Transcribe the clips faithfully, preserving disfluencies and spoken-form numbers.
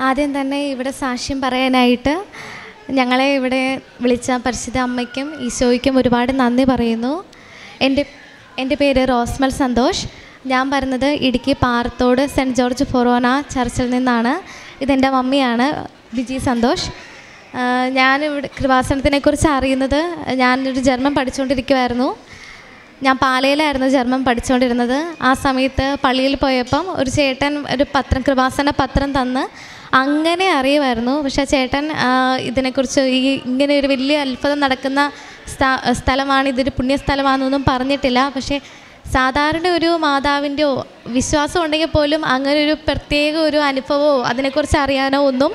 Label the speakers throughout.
Speaker 1: ആദ്യം തന്നെ ഇവിടെ സാക്ഷ്യം പറയാനായിട്ട് ഞങ്ങളെ ഇവിടെ വിളിച്ച പരിശുദ്ധ അമ്മയ്ക്കും ഈശോയ്ക്കും ഒരുപാട് നന്ദി പറയുന്നു. എൻ്റെ എൻ്റെ പേര് റോസ്മൽ സന്തോഷ്. ഞാൻ പറയുന്നത് ഇടുക്കി പാറത്തോട് സെൻറ്റ് ജോർജ് ഫൊറോന ചർച്ചിൽ നിന്നാണ്. ഇതെൻ്റെ മമ്മിയാണ്, ബിജി സന്തോഷ്. ഞാനിവിടെ കൃപാസനത്തിനെക്കുറിച്ച് അറിയുന്നത്, ഞാനൊരു ജർമ്മൻ പഠിച്ചുകൊണ്ടിരിക്കുമായിരുന്നു. ഞാൻ പാലയിലായിരുന്നു ജർമ്മൻ പഠിച്ചുകൊണ്ടിരുന്നത്. ആ സമയത്ത് പള്ളിയിൽ പോയപ്പം ഒരു ചേട്ടൻ ഒരു പത്രം, കൃപാസന പത്രം തന്ന് അങ്ങനെ അറിയുമായിരുന്നു. പക്ഷേ ചേട്ടൻ ഇതിനെക്കുറിച്ച് ഈ ഇങ്ങനെ ഒരു വലിയ അത്ഭുതം നടക്കുന്ന സ്ഥലമാണ്, ഇതൊരു പുണ്യസ്ഥലമാണെന്നൊന്നും പറഞ്ഞിട്ടില്ല. പക്ഷേ സാധാരണ ഒരു മാതാവിൻ്റെയോ വിശ്വാസം ഉണ്ടെങ്കിൽ പോലും അങ്ങനെ ഒരു പ്രത്യേക ഒരു അനുഭവമോ അതിനെക്കുറിച്ച് അറിയാനോ ഒന്നും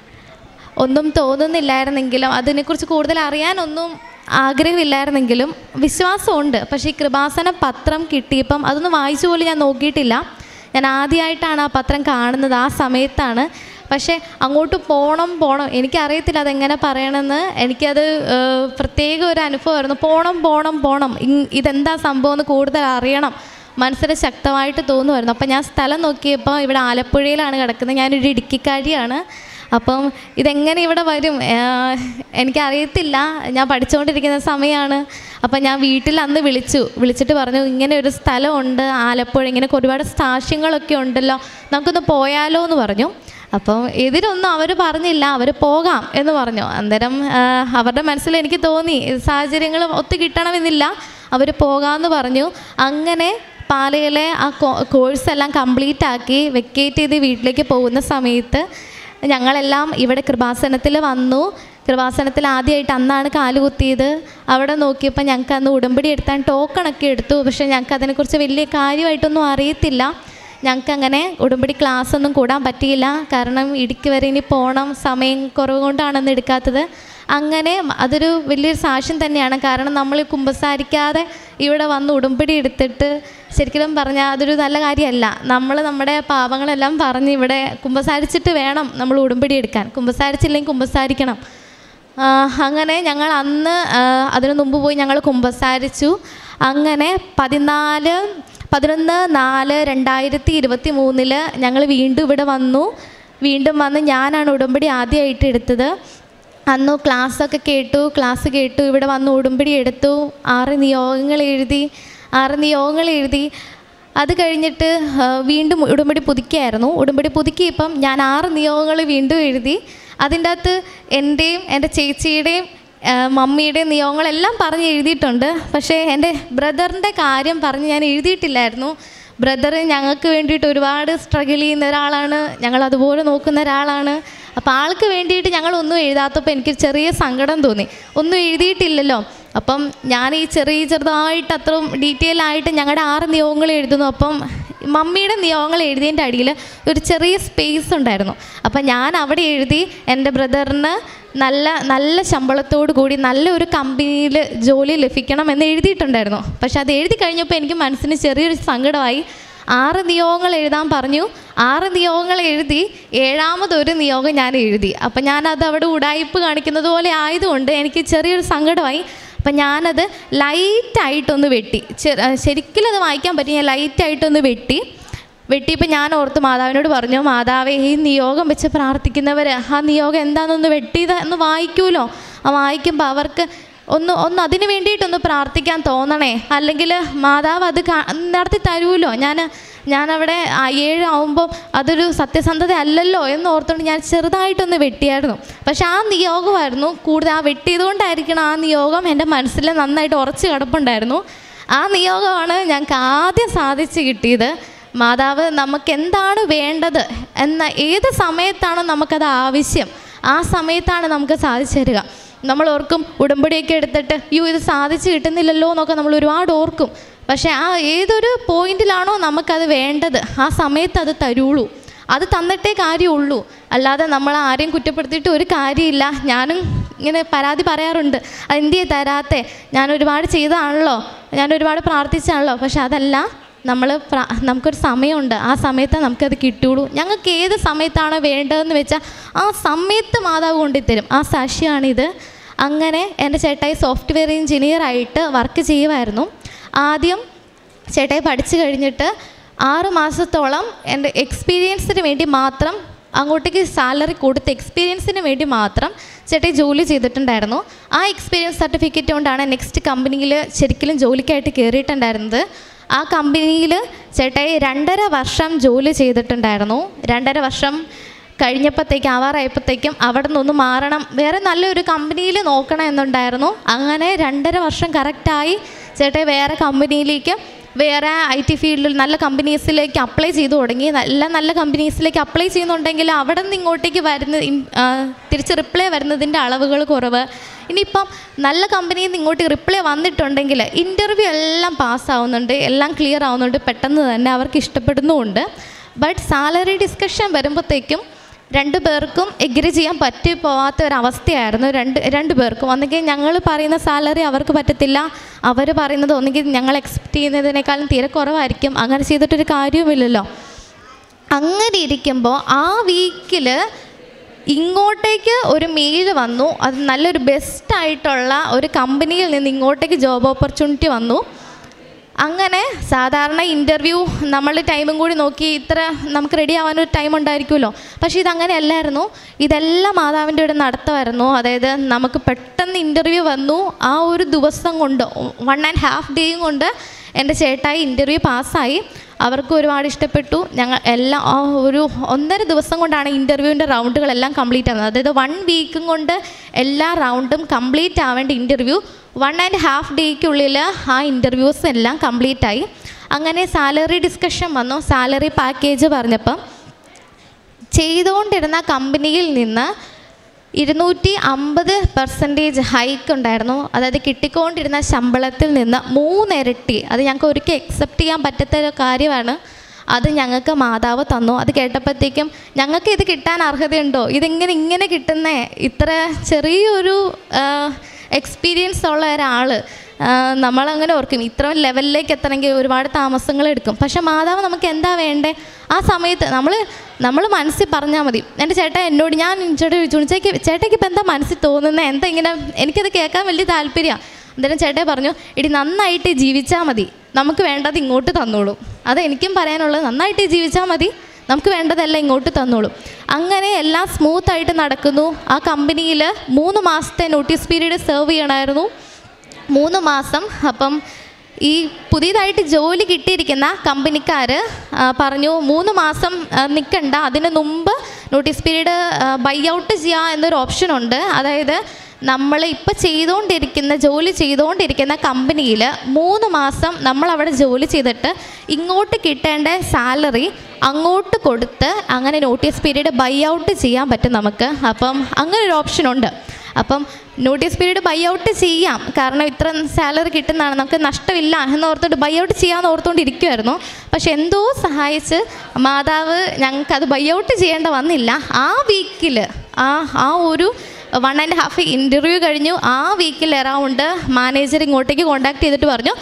Speaker 1: ഒന്നും തോന്നുന്നില്ലായിരുന്നെങ്കിലും, അതിനെക്കുറിച്ച് കൂടുതൽ അറിയാനൊന്നും ആഗ്രഹമില്ലായിരുന്നെങ്കിലും വിശ്വാസമുണ്ട്. പക്ഷേ ഈ കൃപാസന പത്രം കിട്ടിയപ്പം അതൊന്നും വായിച്ചു പോലും ഞാൻ നോക്കിയിട്ടില്ല. ഞാൻ ആദ്യമായിട്ടാണ് ആ പത്രം കാണുന്നത്, ആ സമയത്താണ്. പക്ഷേ അങ്ങോട്ട് പോകണം പോകണം എനിക്കറിയത്തില്ല അതെങ്ങനെ പറയണമെന്ന്. എനിക്കത് പ്രത്യേക ഒരു അനുഭവമായിരുന്നു. പോകണം പോകണം പോകണം ഇതെന്താ സംഭവം എന്ന് കൂടുതൽ അറിയണം, മനസ്സിൽ ശക്തമായിട്ട് തോന്നുമായിരുന്നു. അപ്പം ഞാൻ സ്ഥലം നോക്കിയപ്പോൾ ഇവിടെ ആലപ്പുഴയിലാണ് കിടക്കുന്നത്. ഞാനൊരു ഇടുക്കിക്കാരിയാണ്. അപ്പം ഇതെങ്ങനെ ഇവിടെ വരും എനിക്കറിയത്തില്ല. ഞാൻ പഠിച്ചുകൊണ്ടിരിക്കുന്ന സമയമാണ്. അപ്പം ഞാൻ വീട്ടിൽ അന്ന് വിളിച്ചു വിളിച്ചിട്ട് പറഞ്ഞു, ഇങ്ങനെ ഒരു സ്ഥലമുണ്ട് ആലപ്പുഴ, ഇങ്ങനെയൊക്കെ ഒരുപാട് സാക്ഷ്യങ്ങളൊക്കെ ഉണ്ടല്ലോ, നമുക്കൊന്ന് പോയാലോ എന്ന് പറഞ്ഞു. അപ്പം എതിരൊന്നും അവർ പറഞ്ഞില്ല, അവർ പോകാം എന്ന് പറഞ്ഞു. അന്നേരം അവരുടെ മനസ്സിൽ എനിക്ക് തോന്നി സാഹചര്യങ്ങൾ ഒത്തു കിട്ടണമെന്നില്ല, അവർ പോകാമെന്ന് പറഞ്ഞു. അങ്ങനെ പാലയിലെ ആ കോഴ്സെല്ലാം കംപ്ലീറ്റ് ആക്കി വെക്കേറ്റ് ചെയ്ത് വീട്ടിലേക്ക് പോകുന്ന സമയത്ത് ഞങ്ങളെല്ലാം ഇവിടെ കൃപാസനത്തിൽ വന്നു. കൃപാസനത്തിൽ ആദ്യമായിട്ട് അന്നാണ് കാലുകുത്തിയത്. അവിടെ നോക്കിയപ്പോൾ ഞങ്ങൾക്ക് അന്ന് ഉടമ്പടി എടുത്താൻ ടോക്കണൊക്കെ എടുത്തു. പക്ഷേ ഞങ്ങൾക്ക് അതിനെക്കുറിച്ച് വലിയ കാര്യമായിട്ടൊന്നും അറിയത്തില്ല. ഞങ്ങൾക്കങ്ങനെ ഉടമ്പടി ക്ലാസ്സൊന്നും കൂടാൻ പറ്റിയില്ല. കാരണം ഇടുക്കി വരെ ഇനി പോകണം, സമയം കുറവ് കൊണ്ടാണെന്ന് എടുക്കാത്തത്. അങ്ങനെ അതൊരു വലിയൊരു സാക്ഷ്യം തന്നെയാണ്. കാരണം നമ്മൾ കുമ്പസാരിക്കാതെ ഇവിടെ വന്ന് ഉടമ്പടി എടുത്തിട്ട് ശരിക്കും പറഞ്ഞാൽ അതൊരു നല്ല കാര്യമല്ല. നമ്മൾ നമ്മുടെ പാപങ്ങളെല്ലാം പറഞ്ഞ് ഇവിടെ കുമ്പസാരിച്ചിട്ട് വേണം നമ്മൾ ഉടമ്പടി എടുക്കാൻ. കുമ്പസാരിച്ചില്ലെങ്കിൽ കുമ്പസാരിക്കണം. അങ്ങനെ ഞങ്ങൾ അന്ന് അതിനു മുമ്പ് പോയി ഞങ്ങൾ കുമ്പസാരിച്ചു. അങ്ങനെ പതിനാല് പതിനൊന്ന് നാല് രണ്ടായിരത്തി ഇരുപത്തി മൂന്നില് ഞങ്ങൾ വീണ്ടും ഇവിടെ വന്നു. വീണ്ടും വന്ന് ഞാനാണ് ഉടമ്പടി ആദ്യമായിട്ട് എടുത്തത്. അന്ന് ക്ലാസ്സൊക്കെ കേട്ടു ക്ലാസ് കേട്ടു ഇവിടെ വന്ന് ഉടമ്പടി എടുത്തു. ആറ് നിയോഗങ്ങൾ എഴുതി ആറ് നിയോഗങ്ങൾ എഴുതി അത് കഴിഞ്ഞിട്ട് വീണ്ടും ഉടമ്പടി പുതുക്കിയായിരുന്നു. ഉടമ്പടി പുതുക്കിയപ്പം ഞാൻ ആറ് നിയോഗങ്ങൾ വീണ്ടും എഴുതി. അതിൻ്റെ അകത്ത് എൻ്റെയും എൻ്റെ ചേച്ചിയുടെയും മമ്മിയുടെയും നിയോഗങ്ങളെല്ലാം പറഞ്ഞ് എഴുതിയിട്ടുണ്ട്. പക്ഷേ എൻ്റെ ബ്രദറിൻ്റെ കാര്യം പറഞ്ഞ് ഞാൻ എഴുതിയിട്ടില്ലായിരുന്നു. ബ്രദർ ഞങ്ങൾക്ക് വേണ്ടിയിട്ട് ഒരുപാട് സ്ട്രഗിൾ ചെയ്യുന്ന ഒരാളാണ്, ഞങ്ങളതുപോലെ നോക്കുന്ന ഒരാളാണ്. അപ്പോൾ ആൾക്ക് വേണ്ടിയിട്ട് ഞങ്ങളൊന്നും എഴുതാത്തപ്പോൾ എനിക്ക് ചെറിയ സങ്കടം തോന്നി. ഒന്നും എഴുതിയിട്ടില്ലല്ലോ. അപ്പം ഞാൻ ഈ ചെറിയ ചെറുതായിട്ട് അത്രയും ഡീറ്റെയിൽ ആയിട്ട് ഞങ്ങളുടെ ആറ് നിയോഗങ്ങൾ എഴുതുന്നു. അപ്പം മമ്മിയുടെ നിയോഗങ്ങൾ എഴുതിയതിൻ്റെ അടിയിൽ ഒരു ചെറിയ സ്പേസ് ഉണ്ടായിരുന്നു. അപ്പം ഞാൻ അവിടെ എഴുതി എൻ്റെ ബ്രദറിന് നല്ല നല്ല ശമ്പളത്തോടു കൂടി നല്ലൊരു കമ്പനിയിൽ ജോലി ലഭിക്കണം എന്ന് എഴുതിയിട്ടുണ്ടായിരുന്നു. പക്ഷെ അത് എഴുതി കഴിഞ്ഞപ്പോൾ എനിക്ക് മനസ്സിന് ചെറിയൊരു സങ്കടമായി. ആറ് നിയോഗങ്ങൾ എഴുതാൻ പറഞ്ഞു. ആറ് നിയോഗങ്ങൾ എഴുതി ഏഴാമതൊരു നിയോഗം ഞാൻ എഴുതി. അപ്പം ഞാനത് അവിടെ ഉടായിപ്പ് കാണിക്കുന്നത് പോലെ ആയതുകൊണ്ട് എനിക്ക് ചെറിയൊരു സങ്കടമായി. അപ്പം ഞാനത് ലൈറ്റായിട്ടൊന്ന് വെട്ടി. ശരിക്കും അത് വായിക്കാൻ പറ്റി. ഞാൻ ലൈറ്റായിട്ടൊന്ന് വെട്ടി വെട്ടിയപ്പോൾ ഞാൻ ഓർത്ത് മാതാവിനോട് പറഞ്ഞു, മാതാവേ ഈ നിയോഗം വെച്ച് പ്രാർത്ഥിക്കുന്നവർ ആ നിയോഗം എന്താണെന്നൊന്ന് വെട്ടിയത് എന്ന് വായിക്കുമല്ലോ, ആ വായിക്കുമ്പോൾ അവർക്ക് ഒന്ന് ഒന്ന് അതിന് വേണ്ടിയിട്ടൊന്ന് പ്രാർത്ഥിക്കാൻ തോന്നണേ, അല്ലെങ്കിൽ മാതാവ് അത് നടത്തി തരുമല്ലോ. ഞാൻ ഞാനവിടെ ഏഴ് ആവുമ്പോൾ അതൊരു സത്യസന്ധത അല്ലല്ലോ എന്ന് ഓർത്തുകൊണ്ട് ഞാൻ ചെറുതായിട്ടൊന്ന് വെട്ടിയായിരുന്നു. പക്ഷെ ആ നിയോഗമായിരുന്നു കൂടുതൽ. ആ വെട്ടിയതുകൊണ്ടായിരിക്കണം ആ നിയോഗം എൻ്റെ മനസ്സിൽ നന്നായിട്ട് ഉറച്ച് കിടപ്പുണ്ടായിരുന്നു. ആ നിയോഗമാണ് ഞങ്ങൾക്ക് ആദ്യം സാധിച്ച് കിട്ടിയത്. മാതാവ് നമുക്ക് എന്താണ് വേണ്ടത് എന്ന ഏത് സമയത്താണോ നമുക്കത് ആവശ്യം, ആ സമയത്താണ് നമുക്ക് സാധിച്ചു തരിക. നമ്മൾ ഓർക്കും ഉടമ്പടിയൊക്കെ എടുത്തിട്ട് അയ്യോ ഇത് സാധിച്ചു കിട്ടുന്നില്ലല്ലോ എന്നൊക്കെ നമ്മൾ ഒരുപാട് ഓർക്കും. പക്ഷേ ആ ഏതൊരു പോയിന്റിലാണോ നമുക്കത് വേണ്ടത് ആ സമയത്ത് അത് തരുള്ളൂ. അത് തന്നിട്ടേ കാര്യമുള്ളൂ. അല്ലാതെ നമ്മൾ ആരെയും കുറ്റപ്പെടുത്തിയിട്ട് ഒരു കാര്യമില്ല. ഞാനും ഇങ്ങനെ പരാതി പറയാറുണ്ട്, അതെന്തിയെ തരാത്തെ, ഞാൻ ഒരുപാട് ചെയ്തതാണല്ലോ, ഞാൻ ഒരുപാട് പ്രാർത്ഥിച്ചാണല്ലോ. പക്ഷെ അതല്ല, നമ്മൾ നമുക്കൊരു സമയമുണ്ട്, ആ സമയത്ത് നമുക്കത് കിട്ടുള്ളൂ. ഞങ്ങൾക്ക് ഏത് സമയത്താണോ വേണ്ടതെന്ന് വെച്ചാൽ ആ സമയത്ത് മാതാവ് കൊണ്ടുത്തരും. ആ സാക്ഷിയാണിത്. അങ്ങനെ എൻ്റെ ചേട്ടായി സോഫ്റ്റ്വെയർ എഞ്ചിനീയറായിട്ട് വർക്ക് ചെയ്യുമായിരുന്നു. ആദ്യം ചേട്ടായി പഠിച്ചു കഴിഞ്ഞിട്ട് ആറ് മാസത്തോളം എൻ്റെ എക്സ്പീരിയൻസിന് വേണ്ടി മാത്രം അങ്ങോട്ടേക്ക് സാലറി കൊടുത്ത് എക്സ്പീരിയൻസിന് വേണ്ടി മാത്രം ചേട്ടായി ജോലി ചെയ്തിട്ടുണ്ടായിരുന്നു. ആ എക്സ്പീരിയൻസ് സർട്ടിഫിക്കറ്റ് കൊണ്ടാണ് നെക്സ്റ്റ് കമ്പനിയിൽ ശരിക്കും ജോലിക്കായിട്ട് കയറിയിട്ടുണ്ടായിരുന്നത്. ആ കമ്പനിയിൽ ചേട്ടായി രണ്ടര വർഷം ജോലി ചെയ്തിട്ടുണ്ടായിരുന്നു. രണ്ടര വർഷം കഴിഞ്ഞപ്പോഴത്തേക്കും ആവാറായപ്പോഴത്തേക്കും അവിടെ നിന്നൊന്ന് മാറണം, വേറെ നല്ലൊരു കമ്പനിയിൽ നോക്കണം എന്നുണ്ടായിരുന്നു. അങ്ങനെ രണ്ടര വർഷം കറക്റ്റായി ചേട്ടായി വേറെ കമ്പനിയിലേക്ക്, വേറെ ഐ ടി ഫീൽഡിൽ നല്ല കമ്പനീസിലേക്ക് അപ്ലൈ ചെയ്തു തുടങ്ങി. നല്ല നല്ല കമ്പനീസിലേക്ക് അപ്ലൈ ചെയ്യുന്നുണ്ടെങ്കിൽ അവിടെ നിന്ന് ഇങ്ങോട്ടേക്ക് വരുന്ന തിരിച്ച് റിപ്ലൈ വരുന്നതിൻ്റെ അളവുകൾ കുറവ്. ഇനിയിപ്പം നല്ല കമ്പനിയിൽ നിന്ന് ഇങ്ങോട്ട് റിപ്ലൈ വന്നിട്ടുണ്ടെങ്കിൽ ഇൻ്റർവ്യൂ എല്ലാം പാസ്സാവുന്നുണ്ട്, എല്ലാം ക്ലിയർ ആവുന്നുണ്ട്, പെട്ടെന്ന് തന്നെ അവർക്ക് ഇഷ്ടപ്പെടുന്നുമുണ്ട്. ബട്ട് സാലറി ഡിസ്കഷൻ വരുമ്പോഴത്തേക്കും രണ്ട് പേർക്കും എഗ്രി ചെയ്യാൻ പറ്റി പോകാത്ത ഒരവസ്ഥയായിരുന്നു. രണ്ട് രണ്ട് പേർക്കും ഒന്നുകിൽ ഞങ്ങൾ പറയുന്ന സാലറി അവർക്ക് പറ്റത്തില്ല, അവർ പറയുന്നത് ഒന്നുകിൽ ഞങ്ങൾ എക്സ്പെക്റ്റ് ചെയ്യുന്നതിനേക്കാളും തീരെ കുറവായിരിക്കും. അങ്ങനെ ചെയ്തിട്ടൊരു കാര്യവുമില്ലല്ലോ. അങ്ങനെ ഇരിക്കുമ്പോൾ ആ വീക്കിൽ ഇങ്ങോട്ടേക്ക് ഒരു മെയിൽ വന്നു. അത് നല്ലൊരു ബെസ്റ്റായിട്ടുള്ള ഒരു കമ്പനിയിൽ നിന്ന് ഇങ്ങോട്ടേക്ക് ജോബ് ഓപ്പർച്യൂണിറ്റി വന്നു. അങ്ങനെ സാധാരണ ഇൻ്റർവ്യൂ നമ്മൾ ടൈമും കൂടി നോക്കി ഇത്ര നമുക്ക് റെഡി ആവാനൊരു ടൈം ഉണ്ടായിരിക്കുമല്ലോ. പക്ഷേ ഇതങ്ങനെ അല്ലായിരുന്നു. ഇതെല്ലാം മാതാവിൻ്റെ ഒരു നടത്തമായിരുന്നു. അതായത് നമുക്ക് പെട്ടെന്ന് ഇൻ്റർവ്യൂ വന്നു. ആ ഒരു ദിവസം കൊണ്ട്, വൺ ആൻഡ് ഹാഫ് ഡേയും കൊണ്ട് എൻ്റെ ചേട്ടായി ഇൻ്റർവ്യൂ പാസ്സായി. അവർക്ക് ഒരുപാട് ഇഷ്ടപ്പെട്ടു. ഞങ്ങൾ എല്ലാം ആ ഒരു ഒന്നര ദിവസം കൊണ്ടാണ് ഇൻ്റർവ്യൂവിൻ്റെ റൗണ്ടുകളെല്ലാം കംപ്ലീറ്റ് ആവുന്നത്. അതായത് വൺ വീക്കും കൊണ്ട് എല്ലാ റൗണ്ടും കംപ്ലീറ്റ് ആവേണ്ട ഇൻ്റർവ്യൂ വൺ ആൻഡ് ഹാഫ് ഡേയ്ക്കുള്ളിൽ ആ ഇൻ്റർവ്യൂസ് എല്ലാം കംപ്ലീറ്റ് ആയി. അങ്ങനെ സാലറി ഡിസ്കഷൻ വന്നു. സാലറി പാക്കേജ് പറഞ്ഞപ്പം ചെയ്തുകൊണ്ടിരുന്ന കമ്പനിയിൽ നിന്ന് ഇരുന്നൂറ്റി അമ്പത് പെർസെൻറ്റേജ് ഹൈക്ക് ഉണ്ടായിരുന്നു. അതായത് കിട്ടിക്കൊണ്ടിരുന്ന ശമ്പളത്തിൽ നിന്ന് മൂന്നിരട്ടി. അത് ഞങ്ങൾക്ക് ഒരിക്കലും അക്സെപ്റ്റ് ചെയ്യാൻ പറ്റാത്ത ഒരു കാര്യമാണ്. അത് ഞങ്ങൾക്ക് മാതാവ് തന്നു. അത് കേട്ടപ്പോഴത്തേക്കും ഞങ്ങൾക്ക് ഇത് കിട്ടാൻ അർഹതയുണ്ടോ, ഇതിങ്ങനെ ഇങ്ങനെ കിട്ടുന്നേ, ഇത്ര ചെറിയൊരു എക്സ്പീരിയൻസ് ഉള്ള ഒരാൾ, നമ്മളങ്ങനെ ഓർക്കും ഇത്രയും ലെവലിലേക്ക് എത്തണമെങ്കിൽ ഒരുപാട് താമസങ്ങൾ എടുക്കും. പക്ഷെ മാതാവ് നമുക്ക് എന്താ വേണ്ടേ ആ സമയത്ത് നമ്മൾ നമ്മൾ മനസ്സിൽ പറഞ്ഞാൽ മതി. എൻ്റെ ചേട്ടാ എന്നോട്, ഞാൻ ചേട്ടാ ചോദിച്ചു, ചേക്ക് ചേട്ടയ്ക്ക് ഇപ്പം എന്താ മനസ്സിൽ തോന്നുന്നത്, എന്താ ഇങ്ങനെ, എനിക്കത് കേൾക്കാൻ വലിയ താല്പര്യമാണ്. അന്നേരം ചേട്ടായി പറഞ്ഞു, ഇടി നന്നായിട്ട് ജീവിച്ചാൽ മതി, നമുക്ക് വേണ്ടത് ഇങ്ങോട്ട് തന്നോളൂ. അത് എനിക്കും പറയാനുള്ളത്, നന്നായിട്ട് ജീവിച്ചാൽ മതി, നമുക്ക് വേണ്ടതെല്ലാം ഇങ്ങോട്ട് തന്നോളൂ. അങ്ങനെ എല്ലാം സ്മൂത്തായിട്ട് നടക്കുന്നു. ആ കമ്പനിയിൽ മൂന്ന് മാസത്തെ നോട്ടീസ് പീരീഡ് സെർവ് ചെയ്യണമായിരുന്നു. മൂന്ന് മാസം. അപ്പം ഈ പുതിയതായിട്ട് ജോലി കിട്ടിയിരിക്കുന്ന കമ്പനിക്കാർ പറഞ്ഞു മൂന്ന് മാസം നിൽക്കണ്ട, അതിന് മുമ്പ് നോട്ടീസ് പീരീഡ് ബൈ ഔട്ട് ചെയ്യുക എന്നൊരു ഓപ്ഷനുണ്ട്. അതായത് നമ്മൾ ഇപ്പോൾ ചെയ്തുകൊണ്ടിരിക്കുന്ന ജോലി ചെയ്തുകൊണ്ടിരിക്കുന്ന കമ്പനിയിൽ മൂന്ന് മാസം നമ്മളവിടെ ജോലി ചെയ്തിട്ട് ഇങ്ങോട്ട് കിട്ടേണ്ട സാലറി അങ്ങോട്ട് കൊടുത്ത് അങ്ങനെ നോട്ടീസ് പീരീഡ് ബൈ ഔട്ട് ചെയ്യാൻ പറ്റും നമുക്ക്. അപ്പം അങ്ങനെ ഒരു ഓപ്ഷനുണ്ട്. അപ്പം നോട്ടീസ് പീരീഡ് ബൈ ഔട്ട് ചെയ്യാം, കാരണം ഇത്ര സാലറി കിട്ടുന്നതാണ്, നമുക്ക് നഷ്ടമില്ല എന്നോർത്തോണ്ട് ബൈ ഔട്ട് ചെയ്യാമെന്ന് ഓർത്തുകൊണ്ടിരിക്കുമായിരുന്നു. പക്ഷെ എന്തോ സഹായിച്ച് മാതാവ് ഞങ്ങൾക്കത് ബൈ ഔട്ട് ചെയ്യേണ്ട വന്നില്ല. ആ വീക്കിൽ ആ ആ ഒരു വൺ ആൻഡ് ഹാഫ് ഇൻ്റർവ്യൂ കഴിഞ്ഞു. ആ വീക്കിൽ എറൗണ്ട് മാനേജർ ഇങ്ങോട്ടേക്ക് കോൺടാക്ട് ചെയ്തിട്ട് പറഞ്ഞു,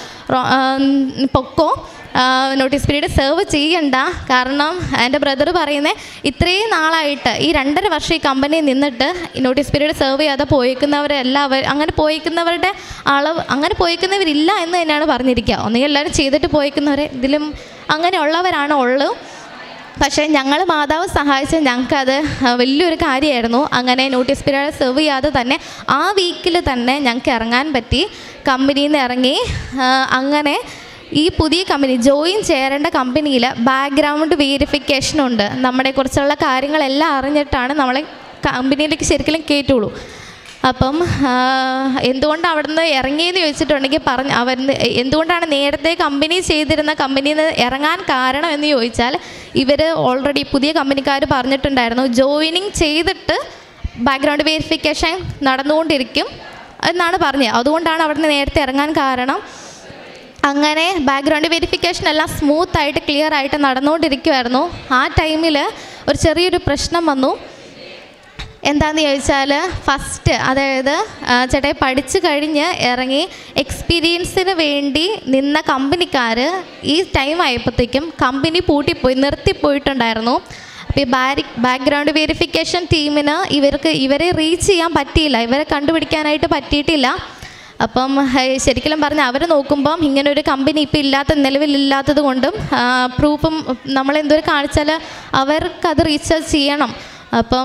Speaker 1: പൊക്കോ, നോട്ടീസ് പീരീഡ് സെർവ് ചെയ്യണ്ട. കാരണം എൻ്റെ ബ്രദർ പറയുന്നത് ഇത്രയും നാളായിട്ട് ഈ രണ്ടര വർഷം ഈ കമ്പനിയിൽ നിന്നിട്ട് നോട്ടീസ് പീരീഡ് സെർവ് ചെയ്യാതെ പോയിക്കുന്നവരെല്ലാവരും, അങ്ങനെ പോയിക്കുന്നവരുടെ അളവ്, അങ്ങനെ പോയിക്കുന്നവരില്ല എന്ന് തന്നെയാണ് പറഞ്ഞിരിക്കുക. ഒന്നുകിൽ എല്ലാവരും ചെയ്തിട്ട് പോയിക്കുന്നവരെ ഇതിലും അങ്ങനെയുള്ളവരാണ് ഉള്ളൂ. പക്ഷേ ഞങ്ങൾ മാതാവ് സഹായിച്ച് ഞങ്ങൾക്കത് വലിയൊരു കാര്യമായിരുന്നു. അങ്ങനെ നോട്ടീസ് പീരീഡ് സെർവ് ചെയ്യാതെ തന്നെ ആ വീക്കിൽ തന്നെ ഞങ്ങൾക്ക് ഇറങ്ങാൻ പറ്റി. കമ്പനിയിൽ നിന്ന് ഇറങ്ങി. അങ്ങനെ ഈ പുതിയ കമ്പനി ജോയിൻ ചേരേണ്ട കമ്പനിയിൽ ബാക്ക്ഗ്രൗണ്ട് വെരിഫിക്കേഷനുണ്ട്. നമ്മളെ കുറിച്ചുള്ള കാര്യങ്ങളെല്ലാം അറിഞ്ഞിട്ടാണ് നമ്മളെ കമ്പനിയിലേക്ക് ശരിക്കും കയറ്റുള്ളൂ. അപ്പം എന്തുകൊണ്ടാണ് അവിടെ നിന്ന് ഇറങ്ങിയെന്ന് ചോദിച്ചിട്ടുണ്ടെങ്കിൽ പറഞ്ഞ് അവർ എന്തുകൊണ്ടാണ് നേരത്തെ കമ്പനി ചെയ്തിരുന്ന കമ്പനിയിൽ നിന്ന് ഇറങ്ങാൻ കാരണം എന്ന് ചോദിച്ചാൽ ഇവർ ഓൾറെഡി പുതിയ കമ്പനിക്കാർ പറഞ്ഞിട്ടുണ്ടായിരുന്നു ജോയിനിങ് ചെയ്തിട്ട് ബാക്ക്ഗ്രൗണ്ട് വെരിഫിക്കേഷൻ നടന്നുകൊണ്ടിരിക്കും എന്നാണ് പറഞ്ഞത്. അതുകൊണ്ടാണ് അവിടെ നിന്ന് നേരത്തെ ഇറങ്ങാൻ കാരണം. അങ്ങനെ ബാക്ക്ഗ്രൗണ്ട് വെരിഫിക്കേഷൻ എല്ലാം സ്മൂത്തായിട്ട് ക്ലിയർ ആയിട്ട് നടന്നുകൊണ്ടിരിക്കുമായിരുന്നു. ആ ടൈമിൽ ഒരു ചെറിയൊരു പ്രശ്നം വന്നു. എന്താണെന്ന് ചോദിച്ചാൽ ഫസ്റ്റ്, അതായത് ചേട്ടായി പഠിച്ചു കഴിഞ്ഞ് ഇറങ്ങി എക്സ്പീരിയൻസിന് വേണ്ടി നിന്ന കമ്പനിക്കാർ ഈ ടൈം ആയപ്പോഴത്തേക്കും കമ്പനി പൂട്ടിപ്പോയി, നിർത്തിപ്പോയിട്ടുണ്ടായിരുന്നു. അപ്പോൾ ഈ ബാരി ബാക്ക്ഗ്രൗണ്ട് വെരിഫിക്കേഷൻ ടീമിന് ഇവർക്ക് ഇവരെ റീച്ച് ചെയ്യാൻ പറ്റിയില്ല, ഇവരെ കണ്ടുപിടിക്കാനായിട്ട് പറ്റിയിട്ടില്ല. അപ്പം ശരിക്കും പറഞ്ഞാൽ അവർ നോക്കുമ്പം ഇങ്ങനൊരു കമ്പനി ഇപ്പം ഇല്ലാത്ത നിലവിലില്ലാത്തത് കൊണ്ടും പ്രൂഫും നമ്മളെന്തൊരു കാണിച്ചാൽ അവർക്കത് റീചാർജ് ചെയ്യണം. അപ്പം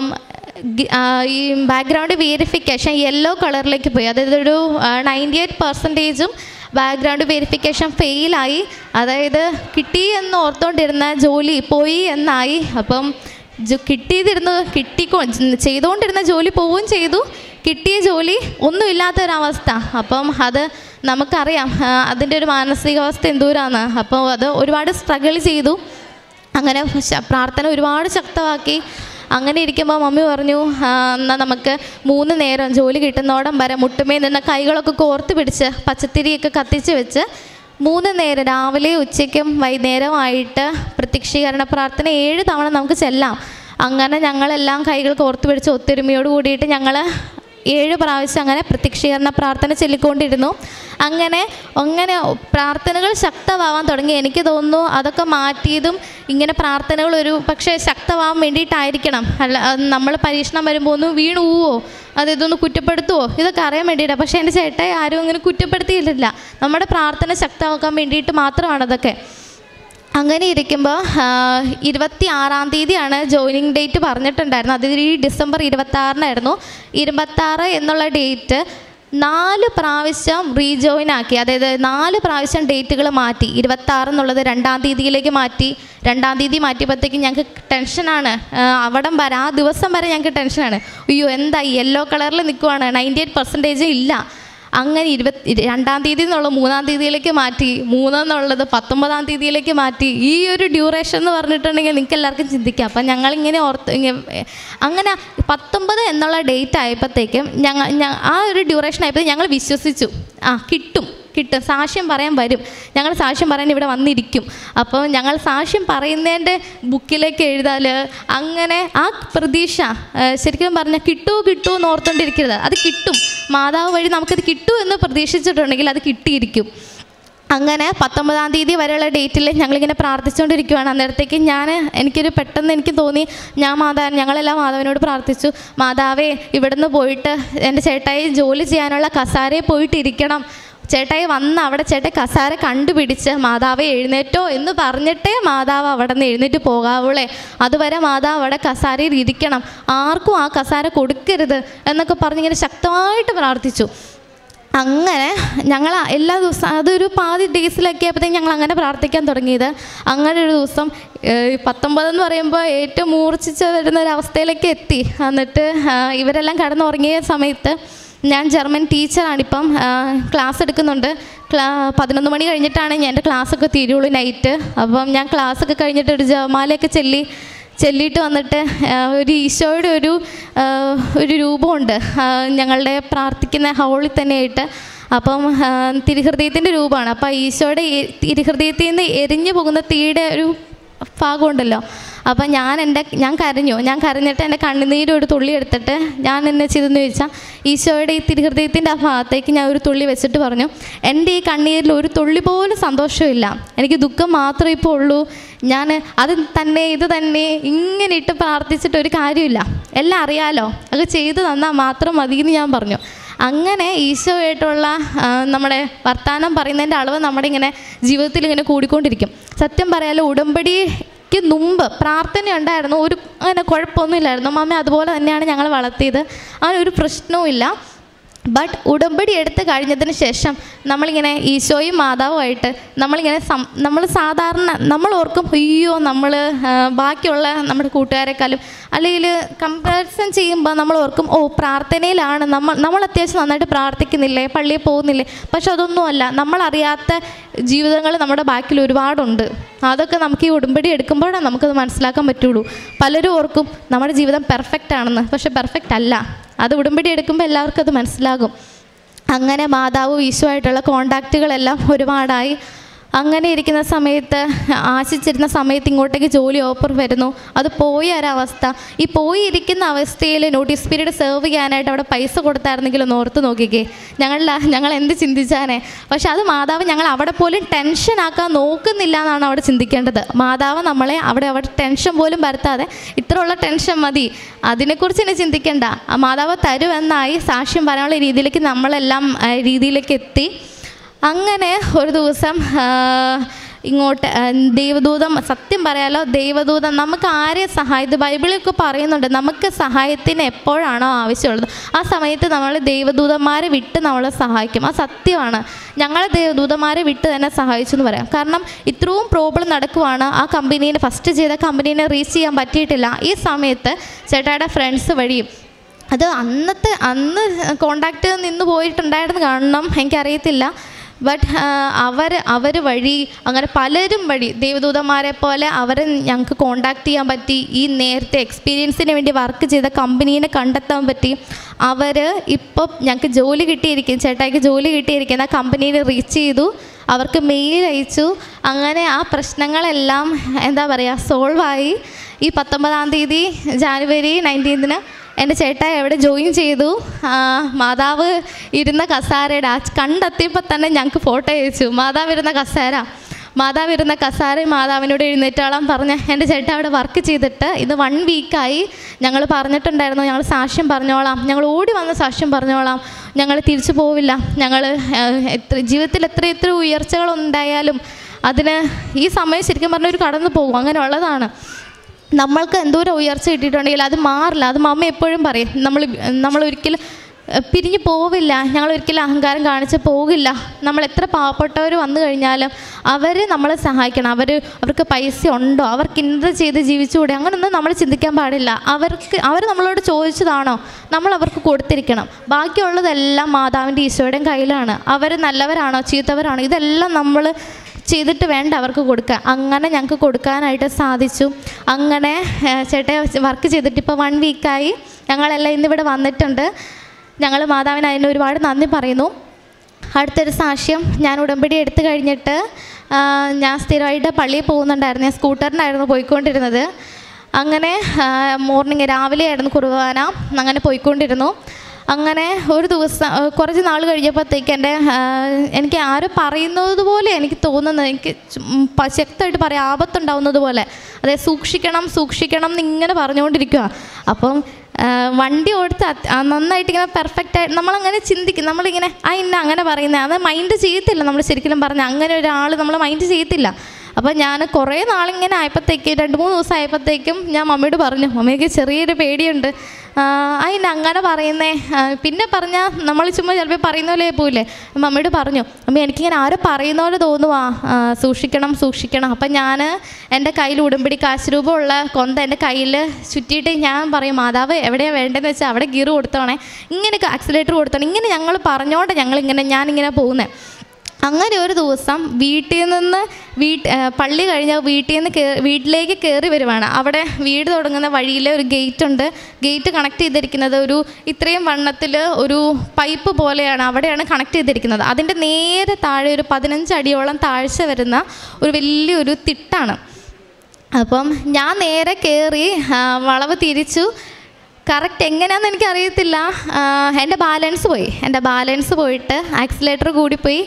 Speaker 1: ഈ ബാക്ക്ഗ്രൗണ്ട് വെരിഫിക്കേഷൻ യെല്ലോ കളറിലേക്ക് പോയി. അതായത് ഒരു നയൻറ്റി എയ്റ്റ് പെർസെൻറ്റേജും ബാക്ക്ഗ്രൗണ്ട് വെരിഫിക്കേഷൻ ഫെയിലായി. അതായത് കിട്ടി എന്ന് ഓർത്തുകൊണ്ടിരുന്ന ജോലി പോയി എന്നായി. അപ്പം കിട്ടിയതിരുന്ന് കിട്ടിക്കോ ചെയ്തുകൊണ്ടിരുന്ന ജോലി പോവുകയും ചെയ്തു, കിട്ടിയ ജോലി ഒന്നുമില്ലാത്തൊരവസ്ഥ. അപ്പം അത് നമുക്കറിയാം അതിൻ്റെ ഒരു മാനസികാവസ്ഥ എന്തോരാന്ന്. അപ്പോൾ അത് ഒരുപാട് സ്ട്രഗിൾ ചെയ്തു. അങ്ങനെ പ്രാർത്ഥന ഒരുപാട് ശക്തമാക്കി. അങ്ങനെ ഇരിക്കുമ്പോൾ മമ്മി പറഞ്ഞു, എന്നാൽ നമുക്ക് മൂന്ന് നേരം ജോലി കിട്ടുന്നോടം വരെ മുട്ടുമേ നിന്ന് കൈകളൊക്കെ കോർത്ത് പിടിച്ച് പച്ചത്തിരിയൊക്കെ കത്തിച്ച് വെച്ച് മൂന്ന് നേരം രാവിലെ ഉച്ചയ്ക്കും വൈകുന്നേരമായിട്ട് പ്രത്യക്ഷീകരണ പ്രാർത്ഥന ഏഴ് തവണ നമുക്ക് ചെല്ലാം. അങ്ങനെ ഞങ്ങളെല്ലാം കൈകൾ കോർത്ത് പിടിച്ച് ഒത്തൊരുമയോട് കൂടിയിട്ട് ഞങ്ങൾ ഏഴ് പ്രാവശ്യം അങ്ങനെ പ്രത്യക്ഷീകരണ പ്രാർത്ഥന ചൊല്ലിക്കൊണ്ടിരുന്നു. അങ്ങനെ അങ്ങനെ പ്രാർത്ഥനകൾ ശക്തമാവാൻ തുടങ്ങി. എനിക്ക് തോന്നുന്നു അതൊക്കെ മാറ്റിയതും ഇങ്ങനെ പ്രാർത്ഥനകൾ ഒരു പക്ഷേ ശക്തമാവാൻ വേണ്ടിയിട്ടായിരിക്കണം. അല്ല നമ്മൾ പരീക്ഷണം വരുമ്പോൾ ഒന്ന് വീണു പോവോ, അത് ഇതൊന്ന് കുറ്റപ്പെടുത്തുമോ, ഇതൊക്കെ അറിയാൻ വേണ്ടിയിട്ടാണ്. പക്ഷേ എൻ്റെ ചേട്ടായി ആരും അങ്ങനെ കുറ്റപ്പെടുത്തിയിട്ടില്ല. നമ്മുടെ പ്രാർത്ഥന ശക്തമാക്കാൻ വേണ്ടിയിട്ട് മാത്രമാണ് അതൊക്കെ. അങ്ങനെ ഇരിക്കുമ്പോൾ ഇരുപത്തി ആറാം തീയതിയാണ് ജോയിനിങ് ഡേറ്റ് പറഞ്ഞിട്ടുണ്ടായിരുന്നത്. അത് ഈ ഡിസംബർ ഇരുപത്താറിനായിരുന്നു. ഇരുപത്താറ് എന്നുള്ള ഡേറ്റ് നാല് പ്രാവശ്യം റീജോയിൻ ആക്കി. അതായത് നാല് പ്രാവശ്യം ഡേറ്റുകൾ മാറ്റി. ഇരുപത്താറ് എന്നുള്ളത് രണ്ടാം തീയതിയിലേക്ക് മാറ്റി. രണ്ടാം തീയതി മാറ്റിയപ്പോഴത്തേക്കും ഞങ്ങൾക്ക് ടെൻഷനാണ്. അവിടം വരെ ആ ദിവസം വരെ ഞങ്ങൾക്ക് ടെൻഷനാണ്. അയ്യോ എന്താ യെല്ലോ കളറിൽ നിൽക്കുവാണ്, നയൻറ്റി എയ്റ്റ് പെർസെൻറ്റേജ് ഇല്ല. അങ്ങനെ ഇരുപത്തി രണ്ടാം തീയതി എന്നുള്ള മൂന്നാം തീയതിയിലേക്ക് മാറ്റി. മൂന്നെന്നുള്ളത് പത്തൊമ്പതാം തീയതിയിലേക്ക് മാറ്റി. ഈ ഒരു ഡ്യൂറേഷൻ എന്ന് പറഞ്ഞിട്ടുണ്ടെങ്കിൽ നിങ്ങൾക്ക് എല്ലാവർക്കും ചിന്തിക്കാം. അപ്പം ഞങ്ങളിങ്ങനെ ഓർത്ത് അങ്ങനെ പത്തൊമ്പത് എന്നുള്ള ഡേറ്റ് ആയപ്പോഴത്തേക്കും ഞങ്ങൾ ആ ഒരു ഡ്യൂറേഷൻ ആയപ്പോഴത്തേക്കും ഞങ്ങൾ വിശ്വസിച്ചു, ആ കിട്ടും കിട്ടും സാക്ഷ്യം പറയാൻ വരും, ഞങ്ങൾ സാക്ഷ്യം പറയാൻ ഇവിടെ വന്നിരിക്കും. അപ്പോൾ ഞങ്ങൾ സാക്ഷ്യം പറയുന്നതിൻ്റെ ബുക്കിലേക്ക് എഴുതാൽ അങ്ങനെ ആ പ്രതീക്ഷ ശരിക്കും പറഞ്ഞാൽ കിട്ടുമോ കിട്ടുമോ എന്ന് ഓർത്തുകൊണ്ടിരിക്കരുത്. അത് കിട്ടും. മാതാവ് വഴി നമുക്കത് കിട്ടും എന്ന് പ്രതീക്ഷിച്ചിട്ടുണ്ടെങ്കിൽ അത് കിട്ടിയിരിക്കും. അങ്ങനെ പത്തൊമ്പതാം തീയതി വരെയുള്ള ഡേറ്റിൽ ഞങ്ങളിങ്ങനെ പ്രാർത്ഥിച്ചുകൊണ്ടിരിക്കുകയാണ്. അന്നേരത്തേക്ക് ഞാൻ എനിക്കൊരു പെട്ടെന്ന് എനിക്ക് തോന്നി, ഞാൻ മാതാ ഞങ്ങളെല്ലാം മാതാവിനോട് പ്രാർത്ഥിച്ചു, മാതാവേ ഇവിടുന്ന് പോയിട്ട് എൻ്റെ ചേട്ടായി ജോലി ചെയ്യാനുള്ള കസാരയിൽ പോയിട്ടിരിക്കണം. ചേട്ടായി വന്ന് അവിടെ ചേട്ടായി കസാര കണ്ടുപിടിച്ച് മാതാവെ എഴുന്നേറ്റോ എന്ന് പറഞ്ഞിട്ടേ മാതാവ് അവിടെ നിന്ന് എഴുന്നേറ്റ് പോകാവുള്ളേ. അതുവരെ മാതാവ് അവിടെ കസാരയിൽ ഇരിക്കണം, ആർക്കും ആ കസാര കൊടുക്കരുത് എന്നൊക്കെ പറഞ്ഞിങ്ങനെ ശക്തമായിട്ട് പ്രാർത്ഥിച്ചു. അങ്ങനെ ഞങ്ങൾ എല്ലാ ദിവസവും അതൊരു പാതി ഡേയ്സിലൊക്കെ ആയപ്പോഴത്തേക്കും ഞങ്ങൾ അങ്ങനെ പ്രാർത്ഥിക്കാൻ തുടങ്ങിയത്. അങ്ങനെ ഒരു ദിവസം പത്തൊമ്പതെന്ന് പറയുമ്പോൾ ഏറ്റവും മൂർച്ഛിച്ച് വരുന്ന ഒരവസ്ഥയിലേക്ക് എത്തി. എന്നിട്ട് ഇവരെല്ലാം കടന്നുറങ്ങിയ സമയത്ത് ഞാൻ ജർമ്മൻ ടീച്ചറാണിപ്പം, ക്ലാസ് എടുക്കുന്നുണ്ട്. ക്ലാ പതിനൊന്ന് മണി കഴിഞ്ഞിട്ടാണ് ഞാൻ എൻ്റെ ക്ലാസ്സൊക്കെ തീരുള്ളൂ നൈറ്റ്. അപ്പം ഞാൻ ക്ലാസ്സൊക്കെ കഴിഞ്ഞിട്ട് ഒരു ജപമാലയൊക്കെ ചൊല്ലി ചൊല്ലിയിട്ട് വന്നിട്ട് ഒരു ഈശോയുടെ ഒരു ഒരു രൂപമുണ്ട് ഞങ്ങളുടെ പ്രാർത്ഥിക്കുന്ന ഹോളിൽ തന്നെയായിട്ട്. അപ്പം തിരുഹൃദയത്തിൻ്റെ രൂപമാണ്. അപ്പം ഈശോയുടെ തിരുഹൃദയത്തിൽ നിന്ന് എരിഞ്ഞു പോകുന്ന തീയുടെ ഒരു ഭാഗമുണ്ടല്ലോ. അപ്പം ഞാൻ എൻ്റെ ഞാൻ കരഞ്ഞു ഞാൻ കരഞ്ഞിട്ട് എൻ്റെ കണ്ണുനീര് ഒരു തുള്ളി എടുത്തിട്ട് ഞാൻ എന്നെ ചെയ്തെന്ന് ചോദിച്ചാൽ ഈശോയുടെ ഈ തിരുഹൃദയത്തിൻ്റെ ആ ഭാഗത്തേക്ക് ഞാൻ ഒരു തുള്ളി വെച്ചിട്ട് പറഞ്ഞു, എൻ്റെ ഈ കണ്ണീരിൽ ഒരു തുള്ളി പോലും സന്തോഷമില്ല, എനിക്ക് ദുഃഖം മാത്രമേ ഇപ്പോൾ ഉള്ളൂ. ഞാൻ അത് തന്നെ ഇത് തന്നെ ഇങ്ങനെ ഇട്ട് പ്രാർത്ഥിച്ചിട്ട് ഒരു കാര്യമില്ല, എല്ലാം അറിയാലോ, അത് ചെയ്തു തന്നാൽ മാത്രം മതിയെന്ന് ഞാൻ പറഞ്ഞു. അങ്ങനെ ഈശോയായിട്ടുള്ള നമ്മുടെ വർത്തമാനം പറയുന്നതിൻ്റെ അളവ് നമ്മുടെ ഇങ്ങനെ ജീവിതത്തിൽ ഇങ്ങനെ കൂടിക്കൊണ്ടിരിക്കും. സത്യം പറയാലോ, ഉടമ്പടിക്ക് മുമ്പ് പ്രാർത്ഥന ഉണ്ടായിരുന്നു, ഒരു അങ്ങനെ കുഴപ്പമൊന്നുമില്ലായിരുന്നു. മമ്മി അതുപോലെ തന്നെയാണ് ഞങ്ങൾ വളർത്തിയത്, അങ്ങനെ ഒരു പ്രശ്നവും ഇല്ല. ബട്ട് ഉടമ്പടി എടുത്ത് കഴിഞ്ഞതിന് ശേഷം നമ്മളിങ്ങനെ ഈശോയും മാതാവുമായിട്ട് നമ്മളിങ്ങനെ സം നമ്മൾ സാധാരണ നമ്മൾ ഓർക്കും, അയ്യോ നമ്മൾ ബാക്കിയുള്ള നമ്മുടെ കൂട്ടുകാരെക്കാളും അല്ലെങ്കിൽ കമ്പാരിസൺ ചെയ്യുമ്പോൾ നമ്മൾ ഓർക്കും, ഓ പ്രാർത്ഥനയിലാണ് നമ്മൾ നമ്മൾ അത്യാവശ്യം നന്നായിട്ട് പ്രാർത്ഥിക്കുന്നില്ലേ, പള്ളിയിൽ പോകുന്നില്ലേ. പക്ഷെ അതൊന്നുമല്ല, നമ്മളറിയാത്ത ജീവിതങ്ങൾ നമ്മുടെ ബാക്കിൽ ഒരുപാടുണ്ട്. അതൊക്കെ നമുക്ക് ഈ ഉടമ്പടി എടുക്കുമ്പോഴാണ് നമുക്കത് മനസ്സിലാക്കാൻ പറ്റുള്ളൂ. പലരും ഓർക്കും നമ്മുടെ ജീവിതം പെർഫെക്റ്റ് ആണെന്ന്, പക്ഷെ പെർഫെക്റ്റ് അല്ല. അത് ഉടമ്പടി എടുക്കുമ്പോൾ എല്ലാവർക്കും അത് മനസ്സിലാകും. അങ്ങനെ മാതാവും ഈശോയായിട്ടുള്ള കോണ്ടാക്റ്റുകളെല്ലാം ഒരുപാടായി. അങ്ങനെ ഇരിക്കുന്ന സമയത്ത് ആശിച്ചിരുന്ന സമയത്ത് ഇങ്ങോട്ടേക്ക് ജോലി ഓഫർ വരുന്നു. അത് പോയ ഒരവസ്ഥ. ഈ പോയിരിക്കുന്ന അവസ്ഥയിൽ നോട്ടീസ് പീരീഡ് സെർവ് ചെയ്യാനായിട്ട് അവിടെ പൈസ കൊടുത്തായിരുന്നെങ്കിലും ഒന്ന് ഓർത്ത് നോക്കിക്കേ, ഞങ്ങളിൽ ഞങ്ങൾ എന്ത് ചിന്തിച്ചാനേ. പക്ഷെ അത് മാതാവ് ഞങ്ങൾ അവിടെ പോലും ടെൻഷനാക്കാൻ നോക്കുന്നില്ല എന്നാണ് അവിടെ ചിന്തിക്കേണ്ടത്. മാതാവ് നമ്മളെ അവിടെ അവിടെ ടെൻഷൻ പോലും വരുത്താതെ ഇത്രയുള്ള ടെൻഷൻ മതി, അതിനെക്കുറിച്ച് തന്നെ ചിന്തിക്കേണ്ട, ആ മാതാവ് തരുമെന്നായി സാക്ഷ്യം പറയാനുള്ള രീതിയിലേക്ക് നമ്മളെല്ലാം രീതിയിലേക്ക് എത്തി. അങ്ങനെ ഒരു ദിവസം ഇങ്ങോട്ട് ദൈവദൂതം, സത്യം പറയാലോ ദൈവദൂതം നമുക്ക് ആരെ സഹായിക്കും, ബൈബിളിലൊക്കെ പറയുന്നുണ്ട് നമുക്ക് സഹായത്തിന് എപ്പോഴാണോ ആവശ്യമുള്ളത് ആ സമയത്ത് നമ്മൾ ദൈവദൂതന്മാരെ വിട്ട് നമ്മളെ സഹായിക്കും. ആ സത്യമാണ്. ഞങ്ങളെ ദൈവദൂതന്മാരെ വിട്ട് തന്നെ സഹായിച്ചു എന്ന് പറയാം. കാരണം ഇത്രയും പ്രോബ്ലം നടക്കുവാണ്. ആ കമ്പനീനെ ഫസ്റ്റ് ചെയ്ത കമ്പനീനെ റീച്ച് ചെയ്യാൻ പറ്റിയിട്ടില്ല. ഈ സമയത്ത് ചേട്ടായുടെ ഫ്രണ്ട്സ് വഴിയും, അത് അന്നത്തെ അന്ന് കോണ്ടാക്റ്റ് നിന്ന് പോയിട്ടുണ്ടായിരുന്നു കാണണം, എനിക്കറിയത്തില്ല. ബട്ട് അവർ അവർ വഴി അങ്ങനെ പലരും വഴി ദൈവദൂതന്മാരെ പോലെ അവരെ ഞങ്ങൾക്ക് കോണ്ടാക്ട് ചെയ്യാൻ പറ്റി. ഈ നേരത്തെ എക്സ്പീരിയൻസിന് വേണ്ടി വർക്ക് ചെയ്ത കമ്പനീനെ കണ്ടെത്താൻ പറ്റി. അവർ ഇപ്പോൾ ഞങ്ങൾക്ക് ജോലി കിട്ടിയിരിക്കും, ചേട്ടായിക്ക് ജോലി കിട്ടിയിരിക്കുന്ന കമ്പനീനെ റീച്ച് ചെയ്തു, അവർക്ക് മെയിൽ അയച്ചു. അങ്ങനെ ആ പ്രശ്നങ്ങളെല്ലാം എന്താ പറയുക സോൾവായി. ഈ പത്തൊമ്പതാം തീയതി ജാനുവരി നയൻറ്റീൻത്തിന് എൻ്റെ ചേട്ടായി എവിടെ ജോയിൻ ചെയ്തു. മാതാവ് ഇരുന്ന കസാരയുടെ ആ കണ്ടെത്തിയപ്പോൾ തന്നെ ഞങ്ങൾക്ക് ഫോട്ടോ അയച്ചു. മാതാവ് ഇരുന്ന കസാര മാതാവ് ഇരുന്ന കസാര മാതാവിനോട് എഴുന്നേറ്റോളാം പറഞ്ഞ് എൻ്റെ ചേട്ടൻ അവിടെ വർക്ക് ചെയ്തിട്ട് ഇത് വൺ വീക്കായി. ഞങ്ങൾ പറഞ്ഞിട്ടുണ്ടായിരുന്നു ഞങ്ങൾ സാക്ഷ്യം പറഞ്ഞോളാം, ഞങ്ങൾ ഓടി വന്ന് സാക്ഷ്യം പറഞ്ഞോളാം, ഞങ്ങൾ തിരിച്ചു പോവില്ല, ഞങ്ങൾ എത്ര ജീവിതത്തിൽ എത്ര എത്ര ഉയർച്ചകളുണ്ടായാലും അതിന് ഈ സമയം ശരിക്കും പറഞ്ഞൊരു കടന്നു പോകും. അങ്ങനെയുള്ളതാണ്. നമ്മൾക്ക് എന്തോരം ഉയർച്ച കിട്ടിയിട്ടുണ്ടെങ്കിൽ അത് മാറില്ല. അത് മമ്മ എപ്പോഴും പറയും, നമ്മൾ നമ്മളൊരിക്കലും പിരിഞ്ഞു പോവില്ല, ഞങ്ങളൊരിക്കലും അഹങ്കാരം കാണിച്ച് പോകില്ല. നമ്മൾ എത്ര പാവപ്പെട്ടവർ വന്നു കഴിഞ്ഞാലും അവർ നമ്മളെ സഹായിക്കണം. അവർ അവർക്ക് പൈസ ഉണ്ടോ, അവർക്ക് ഇന്നത് ചെയ്ത് ജീവിച്ചുകൂടെ, അങ്ങനെയൊന്നും നമ്മൾ ചിന്തിക്കാൻ പാടില്ല. അവർക്ക് അവർ നമ്മളോട് ചോദിച്ചതാണോ നമ്മൾ അവർക്ക് കൊടുത്തിരിക്കണം. ബാക്കിയുള്ളതെല്ലാം മാതാവിൻ്റെ ഈശോയുടെയും കയ്യിലാണ്. അവർ നല്ലവരാണോ ചീത്തവരാണോ ഇതെല്ലാം നമ്മൾ ചെയ്തിട്ട് വേണ്ട അവർക്ക് കൊടുക്കാൻ. അങ്ങനെ ഞങ്ങൾക്ക് കൊടുക്കാനായിട്ട് സാധിച്ചു. അങ്ങനെ ചേട്ടൻ വർക്ക് ചെയ്തിട്ട് ഇപ്പോൾ വൺ വീക്കായി. ഞങ്ങളെല്ലാം ഇന്നിവിടെ വന്നിട്ടുണ്ട്. ഞങ്ങൾ മാതാവിന് അതിന് ഒരുപാട് നന്ദി പറയുന്നു. അടുത്തൊരു സാക്ഷ്യം, ഞാൻ ഉടമ്പടി എടുത്തു കഴിഞ്ഞിട്ട് ഞാൻ സ്ഥിരമായിട്ട് പള്ളിയിൽ പോകുന്നുണ്ടായിരുന്നു. ഞാൻ സ്കൂട്ടറിനായിരുന്നു പോയിക്കൊണ്ടിരുന്നത്. അങ്ങനെ മോർണിംഗ് രാവിലെ ആയിരുന്നു കുർബാന. അങ്ങനെ പോയിക്കൊണ്ടിരുന്നു. അങ്ങനെ ഒരു ദിവസം കുറച്ച് നാൾ കഴിഞ്ഞപ്പോഴത്തേക്ക് എൻ്റെ എനിക്ക് ആരും പറയുന്നത് പോലെ എനിക്ക് തോന്നുന്നത്, എനിക്ക് ശക്തമായിട്ട് പറയാം ആപത്തുണ്ടാവുന്നത് പോലെ, അതായത് സൂക്ഷിക്കണം സൂക്ഷിക്കണം എന്നിങ്ങനെ പറഞ്ഞുകൊണ്ടിരിക്കുക. അപ്പം വണ്ടി ഓടിച്ച് നന്നായിട്ട് ഇങ്ങനെ പെർഫെക്റ്റായിട്ട് നമ്മളങ്ങനെ ചിന്തിക്കും. നമ്മളിങ്ങനെ ആ ഇന്ന അങ്ങനെ പറയുന്നത് അത് മൈൻഡ് ചെയ്യത്തില്ല. നമ്മൾ ശരിക്കും പറഞ്ഞാൽ അങ്ങനെ ഒരാൾ നമ്മൾ മൈൻഡ് ചെയ്യത്തില്ല. അപ്പോൾ ഞാൻ കുറേ നാളിങ്ങനെ ആയപ്പോഴത്തേക്ക് രണ്ട് മൂന്ന് ദിവസം ആയപ്പോഴത്തേക്കും ഞാൻ മമ്മിയോട് പറഞ്ഞു, മമ്മിക്ക് ചെറിയൊരു പേടിയുണ്ട്, അതിന് അങ്ങനെ പറയുന്നേ. പിന്നെ പറഞ്ഞാൽ നമ്മൾ ചുമ്മാ ചിലപ്പോൾ പറയുന്ന പോലെ പോയില്ലേ. മമ്മിയോട് പറഞ്ഞു, മമ്മി എനിക്കിങ്ങനെ ആരും പറയുന്ന പോലെ തോന്നുവാ, സൂക്ഷിക്കണം സൂക്ഷിക്കണം. അപ്പം ഞാൻ എൻ്റെ കയ്യിൽ ഉടമ്പടി കാശ് രൂപമുള്ള കൊന്ത എൻ്റെ കയ്യിൽ ചുറ്റിയിട്ട് ഞാൻ പറയും, മാതാവ് എവിടെയാണ് വേണ്ടതെന്ന് വെച്ചാൽ അവിടെ ഗിയർ കൊടുത്തോണേ, ഇങ്ങനെയൊക്കെ ആക്സിലേറ്റർ കൊടുത്തോണേ, ഇങ്ങനെ ഞങ്ങൾ പറഞ്ഞോണ്ട് ഞങ്ങളിങ്ങനെ ഞാനിങ്ങനെ പോകുന്നത്. അങ്ങനെ ഒരു ദിവസം വീട്ടിൽ നിന്ന് വീട്ട് പള്ളി കഴിഞ്ഞാൽ വീട്ടിൽ നിന്ന് കേ വീട്ടിലേക്ക് കയറി വരുവാണ്. അവിടെ വീട് തുടങ്ങുന്ന വഴിയിൽ ഒരു ഗേറ്റ് ഉണ്ട്. ഗേറ്റ് കണക്ട് ചെയ്തിരിക്കുന്നത് ഒരു ഇത്രയും വണ്ണത്തിൽ ഒരു പൈപ്പ് പോലെയാണ്. അവിടെയാണ് കണക്ട് ചെയ്തിരിക്കുന്നത്. അതിൻ്റെ നേരെ താഴെ ഒരു പതിനഞ്ച് അടിയോളം താഴ്ച വരുന്ന ഒരു വലിയൊരു തിട്ടാണ്. അപ്പം ഞാൻ നേരെ കയറി വളവ് തിരിച്ചു. കറക്റ്റ് എങ്ങനെയാണെന്ന് എനിക്കറിയത്തില്ല, എൻ്റെ ബാലൻസ് പോയി. എൻ്റെ ബാലൻസ് പോയിട്ട് ആക്സിലേറ്റർ കൂടിപ്പോയി.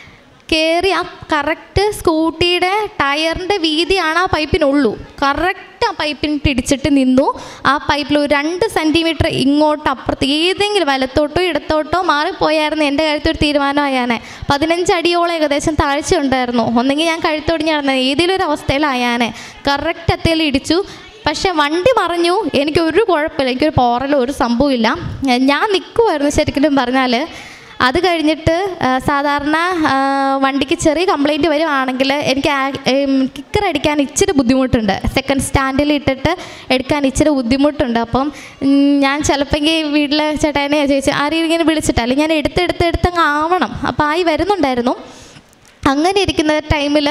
Speaker 1: കയറി ആ കറക്റ്റ് സ്കൂട്ടിയുടെ ടയറിൻ്റെ വീതിയാണ് ആ പൈപ്പിനുള്ളൂ. കറക്റ്റ് ആ പൈപ്പിന് പിടിച്ചിട്ട് നിന്നു. ആ പൈപ്പിൽ ഒരു രണ്ട് സെൻറ്റിമീറ്റർ ഇങ്ങോട്ടോ അപ്പുറത്ത് ഏതെങ്കിലും വലത്തോട്ടോ ഇടത്തോട്ടോ മാറിപ്പോയായിരുന്നു എൻ്റെ കഴുത്തൊരു തീരുമാനമായാനെ. പതിനഞ്ച് അടിയോളം ഏകദേശം താഴ്ച ഉണ്ടായിരുന്നു. ഒന്നെങ്കിൽ ഞാൻ കഴുത്തൊടിഞ്ഞായിരുന്നു, ഏതെങ്കിലും ഒരു അവസ്ഥയിലായാനെ. കറക്റ്റ് അത്തേൽ ഇടിച്ചു. പക്ഷേ വണ്ടി മറിഞ്ഞു, എനിക്കൊരു കുഴപ്പമില്ല, എനിക്കൊരു പോറലോ ഒരു സംഭവമില്ല. ഞാൻ നിൽക്കുമായിരുന്നു ശരിക്കും പറഞ്ഞാൽ. അത് കഴിഞ്ഞിട്ട് സാധാരണ വണ്ടിക്ക് ചെറിയ കംപ്ലയിൻറ്റ് വരുവാണെങ്കിൽ എനിക്ക് കിക്കർ അടിക്കാൻ ഇച്ചിരി ബുദ്ധിമുട്ടുണ്ട്. സെക്കൻഡ് സ്റ്റാൻഡിൽ ഇട്ടിട്ട് എടുക്കാൻ ഇച്ചിരി ബുദ്ധിമുട്ടുണ്ട്. അപ്പം ഞാൻ ചിലപ്പോൾ വീട്ടിലെ ചേട്ടനെ ചോദിച്ചു ആരെയും ഇങ്ങനെ വിളിച്ചിട്ട്, അല്ലെങ്കിൽ ഞാൻ എടുത്തെടുത്ത് എടുത്തങ്ങ് ആവണം. അപ്പോൾ ആയി വരുന്നുണ്ടായിരുന്നു. അങ്ങനെ ഇരിക്കുന്ന ടൈമിൽ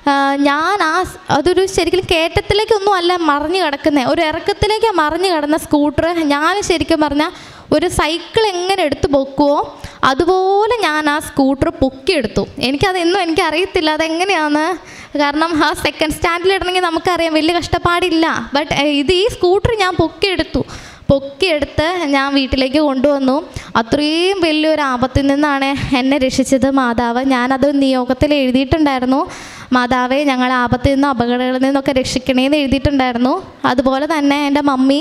Speaker 1: ഞാൻ ആ അതൊരു ശരിക്കും കയറ്റത്തിലേക്കൊന്നും അല്ല മറിഞ്ഞു കിടക്കുന്നത്, ഒരു ഇറക്കത്തിലേക്കാണ് മറിഞ്ഞു കിടന്ന സ്കൂട്ടർ. ഞാൻ ശരിക്കും പറഞ്ഞാൽ ഒരു സൈക്കിൾ എങ്ങനെ എടുത്ത് പൊക്കുമോ അതുപോലെ ഞാൻ ആ സ്കൂട്ടർ പൊക്കിയെടുത്തു. എനിക്കതെന്നും എനിക്കറിയത്തില്ല അതെങ്ങനെയാണ്. കാരണം ആ സെക്കൻഡ് സ്റ്റാൻഡിലിടണമെങ്കിൽ നമുക്കറിയാം വലിയ കഷ്ടപ്പാടില്ല. ബട്ട് ഇത് ഈ സ്കൂട്ടർ ഞാൻ പൊക്കിയെടുത്തു. പൊക്കിയെടുത്ത് ഞാൻ വീട്ടിലേക്ക് കൊണ്ടുവന്നു. അത്രയും വലിയൊരു ആപത്തിൽ നിന്നാണ് എന്നെ രക്ഷിച്ചത് മാതാവ്. ഞാനത് നിയോഗത്തിൽ എഴുതിയിട്ടുണ്ടായിരുന്നു, മാതാവേ ഞങ്ങൾ ആപത്തിൽ നിന്നും അപകടങ്ങളിൽ നിന്നൊക്കെ രക്ഷിക്കണേന്ന് എഴുതിയിട്ടുണ്ടായിരുന്നു. അതുപോലെ തന്നെ എൻ്റെ മമ്മി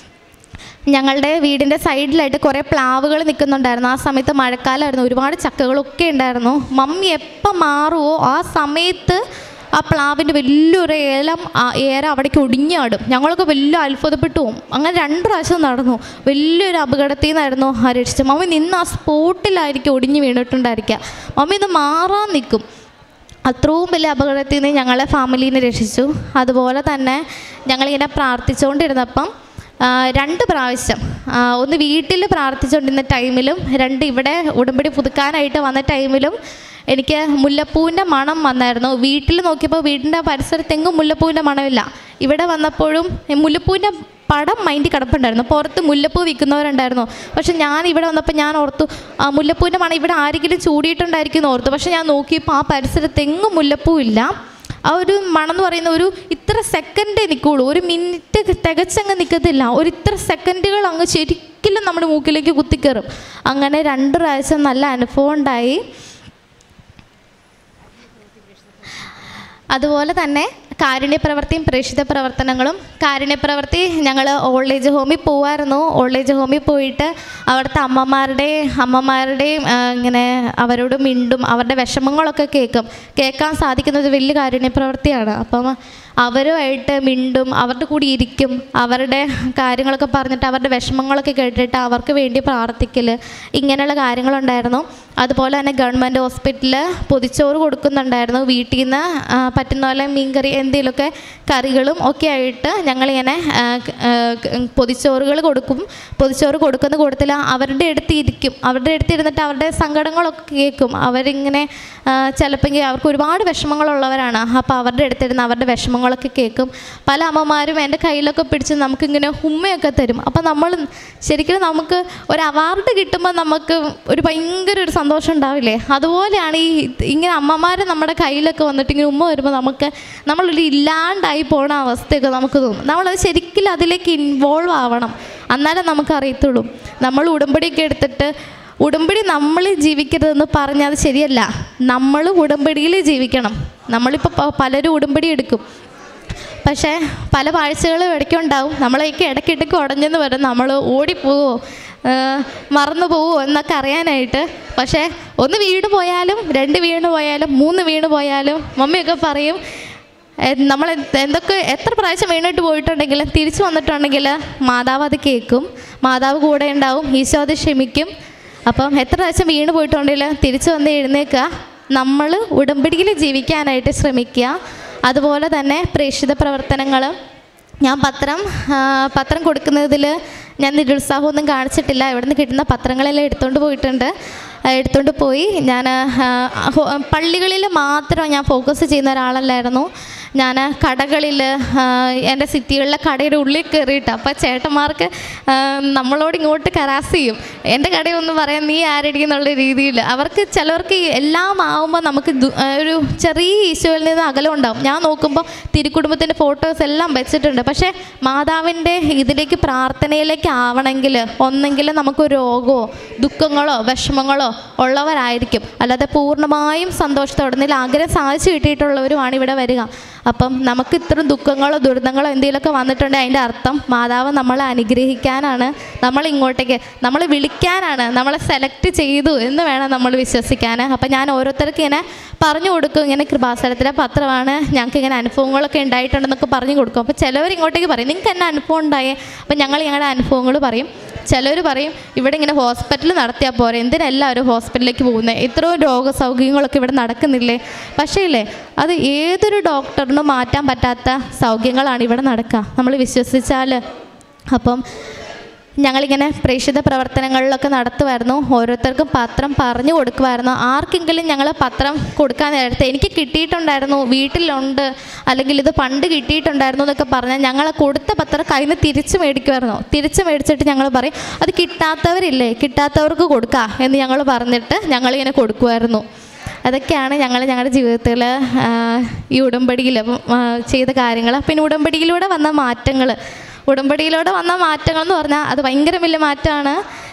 Speaker 1: ഞങ്ങളുടെ വീടിൻ്റെ സൈഡിലായിട്ട് കുറേ പ്ലാവുകൾ നിൽക്കുന്നുണ്ടായിരുന്നു. ആ സമയത്ത് മഴക്കാലമായിരുന്നു, ഒരുപാട് ചക്കകളൊക്കെ ഉണ്ടായിരുന്നു. മമ്മി എപ്പം മാറുമോ ആ സമയത്ത് ആ പ്ലാവിൻ്റെ വലിയൊരു ഏലം ഏര അവിടേക്ക് ഒടിഞ്ഞാടും. ഞങ്ങളൊക്കെ വലിയ അത്ഭുതപ്പെട്ടു പോകും. അങ്ങനെ രണ്ട് പ്രാവശ്യം നടന്നു. വലിയൊരു അപകടത്തിൽ നിന്നായിരുന്നു ആ രക്ഷിച്ചത്. മമ്മി നിന്ന് ആ സ്പോട്ടിലായിരിക്കും ഒടിഞ്ഞ് വീണിട്ടുണ്ടായിരിക്കുക. മമ്മി ഇത് മാറാൻ നിൽക്കും. അത്രയും വലിയ അപകടത്തിൽ നിന്ന് ഞങ്ങളെ ഫാമിലീനെ രക്ഷിച്ചു. അതുപോലെ തന്നെ ഞങ്ങളിങ്ങനെ പ്രാർത്ഥിച്ചുകൊണ്ടിരുന്നപ്പം രണ്ട് പ്രാവശ്യം, ഒന്ന് വീട്ടിൽ പ്രാർത്ഥിച്ചുകൊണ്ടിരുന്ന ടൈമിലും രണ്ട് ഇവിടെ ഉടമ്പടി പുതുക്കാനായിട്ട് വന്ന ടൈമിലും എനിക്ക് മുല്ലപ്പൂവിൻ്റെ മണം വന്നായിരുന്നു. വീട്ടിൽ നോക്കിയപ്പോൾ വീടിൻ്റെ പരിസരത്തെങ്ങും മുല്ലപ്പൂവിൻ്റെ മണമില്ല. ഇവിടെ വന്നപ്പോഴും മുല്ലപ്പൂവിൻ്റെ പടം മൈൻഡിൽ കിടപ്പുണ്ടായിരുന്നു. പുറത്ത് മുല്ലപ്പൂ വിൽക്കുന്നവരുണ്ടായിരുന്നു. പക്ഷെ ഞാൻ ഇവിടെ വന്നപ്പോൾ ഞാൻ ഓർത്തു മുല്ലപ്പൂവിൻ്റെ മണം ഇവിടെ ആരെങ്കിലും ചൂടിയിട്ടുണ്ടായിരിക്കും എന്ന് ഓർത്തു. പക്ഷെ ഞാൻ നോക്കിയപ്പോൾ ആ പരിസരത്തെങ്ങും മുല്ലപ്പൂ ഇല്ല. ആ ഒരു മണം എന്ന് പറയുന്ന ഒരു ഇത്ര സെക്കൻഡേ നിൽക്കുള്ളൂ, ഒരു മിനിറ്റ് തികച്ചങ്ങ് നിൽക്കത്തില്ല. ഒരു ഇത്ര സെക്കൻഡുകൾ അങ്ങ് ശരിക്കും നമ്മുടെ മൂക്കിലേക്ക് കുത്തിക്കയറും. അങ്ങനെ രണ്ട് പ്രാവശ്യം നല്ല അനുഭവം ഉണ്ടായി. അതുപോലെ തന്നെ കാരുണ്യപ്രവൃത്തിയും പ്രേക്ഷിത പ്രവർത്തനങ്ങളും. കാരുണ്യപ്രവൃത്തി ഞങ്ങൾ ഓൾഡ് ഏജ് ഹോമിൽ പോകുമായിരുന്നു. ഓൾഡ് ഏജ് ഹോമിൽ പോയിട്ട് അവിടുത്തെ അമ്മമാരുടെയും അമ്മമാരുടെയും ഇങ്ങനെ അവരോട് മിണ്ടും, അവരുടെ വിഷമങ്ങളൊക്കെ കേൾക്കും. കേൾക്കാൻ സാധിക്കുന്നത് വലിയ കാരുണ്യപ്രവൃത്തിയാണ്. അപ്പം അവരുമായിട്ട് മിണ്ടും, അവരുടെ കൂടി ഇരിക്കും, അവരുടെ കാര്യങ്ങളൊക്കെ പറഞ്ഞിട്ട് അവരുടെ വിഷമങ്ങളൊക്കെ കേട്ടിട്ട് അവർക്ക് വേണ്ടി പ്രാർത്ഥിക്കൽ, ഇങ്ങനെയുള്ള കാര്യങ്ങളുണ്ടായിരുന്നു. അതുപോലെ തന്നെ ഗവൺമെൻറ് ഹോസ്പിറ്റലിൽ പൊതിച്ചോറ് കൊടുക്കുന്നുണ്ടായിരുന്നു. വീട്ടിൽ നിന്ന് പറ്റുന്ന പോലെ മീൻകറി എന്തെങ്കിലുമൊക്കെ കറികളും ഒക്കെ ആയിട്ട് ഞങ്ങളിങ്ങനെ പൊതിച്ചോറുകൾ കൊടുക്കും. പൊതിച്ചോറ് കൊടുക്കുന്ന കൂട്ടത്തിൽ അവരുടെ അടുത്ത് ഇരിക്കും. അവരുടെ അടുത്ത് ഇരുന്നിട്ട് അവരുടെ സങ്കടങ്ങളൊക്കെ കേൾക്കും. അവരിങ്ങനെ ചിലപ്പോൾ അവർക്ക് ഒരുപാട് വിഷമങ്ങളുള്ളവരാണ്. അപ്പോൾ അവരുടെ അടുത്തിരുന്ന് അവരുടെ വിഷമങ്ങളൊക്കെ കേൾക്കും. പല അമ്മമാരും എൻ്റെ കയ്യിലൊക്കെ പിടിച്ച് നമുക്കിങ്ങനെ ഉമ്മയൊക്കെ തരും. അപ്പോൾ നമ്മൾ ശരിക്കും നമുക്ക് ഒരു അവാർഡ് കിട്ടുമ്പോൾ നമുക്ക് ഒരു ഭയങ്കര ഒരു സന്തോഷം ഉണ്ടാവില്ലേ? അതുപോലെയാണ് ഈ ഇങ്ങനെ അമ്മമാർ നമ്മുടെ കയ്യിലൊക്കെ വന്നിട്ട് ഇങ്ങനെ ഉമ്മ വരുമ്പോൾ നമുക്ക് നമ്മളൊരു ഇല്ലാണ്ടായി പോണ അവസ്ഥയൊക്കെ നമുക്ക് തോന്നും. നമ്മളത് ശരിക്കും അതിലേക്ക് ഇൻവോൾവ് ആവണം, എന്നാലേ നമുക്കറിയത്തുള്ളൂ. നമ്മൾ ഉടമ്പടിയൊക്കെ എടുത്തിട്ട് ഉടമ്പടി നമ്മൾ ജീവിക്കരുതെന്ന് പറഞ്ഞാൽ അത് ശരിയല്ല. നമ്മൾ ഉടമ്പടിയിൽ ജീവിക്കണം. നമ്മളിപ്പോൾ പലരും ഉടമ്പടി എടുക്കും, പക്ഷേ പല പാഴ്ചകളും ഇടയ്ക്കുണ്ടാവും. നമ്മളേക്ക് ഇടയ്ക്കിടയ്ക്ക് ഉടഞ്ഞെന്ന് വരും, നമ്മൾ ഓടിപ്പോവോ മറന്നു പോവോ എന്നൊക്കെ അറിയാനായിട്ട്. പക്ഷേ ഒന്ന് വീണ് പോയാലും രണ്ട് വീണ് പോയാലും മൂന്ന് വീണ് പോയാലും മമ്മിയൊക്കെ പറയും, നമ്മൾ എന്തൊക്കെ എത്ര പ്രാവശ്യം വീണിട്ട് പോയിട്ടുണ്ടെങ്കിലും തിരിച്ചു വന്നിട്ടുണ്ടെങ്കിൽ മാതാവ് അത് കേൾക്കും, മാതാവ് കൂടെ ഉണ്ടാവും, ഈശോ അത് ക്ഷമിക്കും. അപ്പം എത്ര പ്രാവശ്യം വീണ് പോയിട്ടുണ്ടെങ്കിൽ തിരിച്ചു വന്ന് എഴുന്നേൽക്കുക, നമ്മൾ ഉടമ്പടിയിൽ ജീവിക്കാനായിട്ട് ശ്രമിക്കുക. അതുപോലെ തന്നെ പ്രേക്ഷിത പ്രവർത്തനങ്ങൾ. ഞാൻ പത്രം പത്രം കൊടുക്കുന്നതിൽ ഞാൻ നിരുത്സാഹമൊന്നും കാണിച്ചിട്ടില്ല. ഇവിടെ നിന്ന് കിട്ടുന്ന പത്രങ്ങളെല്ലാം എടുത്തുകൊണ്ട് പോയിട്ടുണ്ട്. എടുത്തുകൊണ്ട് പോയി ഞാൻ പള്ളികളിൽ മാത്രം ഞാൻ ഫോക്കസ് ചെയ്യുന്ന ഒരാളല്ലായിരുന്നു. ഞാൻ കടകളിൽ എൻ്റെ സിറ്റികളിലെ കടയുടെ ഉള്ളിൽ കയറിയിട്ട് അപ്പോൾ ചേട്ടന്മാർക്ക് നമ്മളോട് ഇങ്ങോട്ട് കരാസ് ചെയ്യും, എൻ്റെ കടയൊന്ന് പറയാൻ നീ ആരടിക്കുന്നുള്ള രീതിയിൽ. അവർക്ക് ചിലവർക്ക് എല്ലാം ആവുമ്പോൾ നമുക്ക് ഒരു ചെറിയ ഈശോയിൽ നിന്ന് അകലം ഉണ്ടാവും. ഞാൻ നോക്കുമ്പോൾ തിരുക്കുടുംബത്തിൻ്റെ ഫോട്ടോസ് എല്ലാം വെച്ചിട്ടുണ്ട്. പക്ഷേ മാതാവിൻ്റെ ഇതിലേക്ക് പ്രാർത്ഥനയിലേക്ക് ആവണമെങ്കിൽ ഒന്നെങ്കിൽ നമുക്ക് രോഗമോ ദുഃഖങ്ങളോ വിഷമങ്ങളോ ഉള്ളവരായിരിക്കും. അല്ലാതെ പൂർണ്ണമായും സന്തോഷത്തോടെ എന്തെങ്കിലും ആഗ്രഹം സാധിച്ചു കിട്ടിയിട്ടുള്ളവരുമാണ് ഇവിടെ വരിക. അപ്പം നമുക്ക് ഇത്ര ദുഃഖങ്ങളോ ദുരിതങ്ങളോ എന്തെങ്കിലുമൊക്കെ വന്നിട്ടുണ്ടെങ്കിൽ അതിൻ്റെ അർത്ഥം മാതാവ് നമ്മളെ അനുഗ്രഹിക്കാനാണ്, നമ്മളെ ഇങ്ങോട്ടേക്ക് നമ്മളെ വിളിക്കാനാണ്, നമ്മളെ സെലക്ട് ചെയ്തു എന്ന് വേണം നമ്മൾ വിശ്വസിക്കാൻ. അപ്പം ഞാൻ ഓരോരുത്തർക്ക് ഇങ്ങനെ പറഞ്ഞു കൊടുക്കും, ഇങ്ങനെ കൃപാസനത്തിലെ പത്രമാണ്, ഞങ്ങൾക്ക് ഇങ്ങനെ അനുഭവങ്ങളൊക്കെ ഉണ്ടായിട്ടുണ്ടെന്നൊക്കെ പറഞ്ഞു കൊടുക്കും. അപ്പോൾ ചിലവർ ഇങ്ങോട്ടേക്ക് പറയും നിങ്ങൾക്ക് എന്നാ അനുഭവം ഉണ്ടായേ? അപ്പം ഞങ്ങൾ ഞങ്ങളുടെ അനുഭവങ്ങൾ പറയും. ചിലർ പറയും ഇവിടെ ഇങ്ങനെ ഹോസ്പിറ്റൽ നടത്തിയാൽ പോരെ, എന്തിനെല്ലാവരും ഹോസ്പിറ്റലിലേക്ക് പോകുന്നത്, എത്രയോ രോഗസൗകര്യങ്ങളൊക്കെ ഇവിടെ നടക്കുന്നില്ലേ? പക്ഷേ ഇല്ലേ, അത് ഏതൊരു ഡോക്ടറിനും മാറ്റാൻ പറ്റാത്ത സൗകര്യങ്ങളാണ് ഇവിടെ നടക്കുക നമ്മൾ വിശ്വസിച്ചാൽ. അപ്പം ഞങ്ങളിങ്ങനെ പ്രേക്ഷിത പ്രവർത്തനങ്ങളിലൊക്കെ നടത്തുമായിരുന്നു. ഓരോരുത്തർക്കും പത്രം പറഞ്ഞു കൊടുക്കുമായിരുന്നു. ആർക്കെങ്കിലും ഞങ്ങൾ പത്രം കൊടുക്കാൻ നേരത്തെ എനിക്ക് കിട്ടിയിട്ടുണ്ടായിരുന്നു, വീട്ടിലുണ്ട്, അല്ലെങ്കിൽ ഇത് പണ്ട് കിട്ടിയിട്ടുണ്ടായിരുന്നു എന്നൊക്കെ പറഞ്ഞാൽ ഞങ്ങൾ കൊടുത്ത പത്രം കയ്യിൽ നിന്ന് തിരിച്ച് മേടിക്കുമായിരുന്നു. തിരിച്ച് മേടിച്ചിട്ട് ഞങ്ങൾ പറയും അത് കിട്ടാത്തവരില്ലേ, കിട്ടാത്തവർക്ക് കൊടുക്കാം എന്ന് ഞങ്ങൾ പറഞ്ഞിട്ട് ഞങ്ങളിങ്ങനെ കൊടുക്കുമായിരുന്നു. അതൊക്കെയാണ് ഞങ്ങൾ ഞങ്ങളുടെ ജീവിതത്തിൽ ഈ ഉടമ്പടിയിൽ ചെയ്ത കാര്യങ്ങൾ. പിന്നെ ഉടമ്പടിയിലൂടെ വന്ന മാറ്റങ്ങൾ ഉടമ്പടിയിലൂടെ വന്ന മാറ്റങ്ങൾ എന്ന് പറഞ്ഞാൽ അത് ഭയങ്കര വലിയ മാറ്റമാണ്.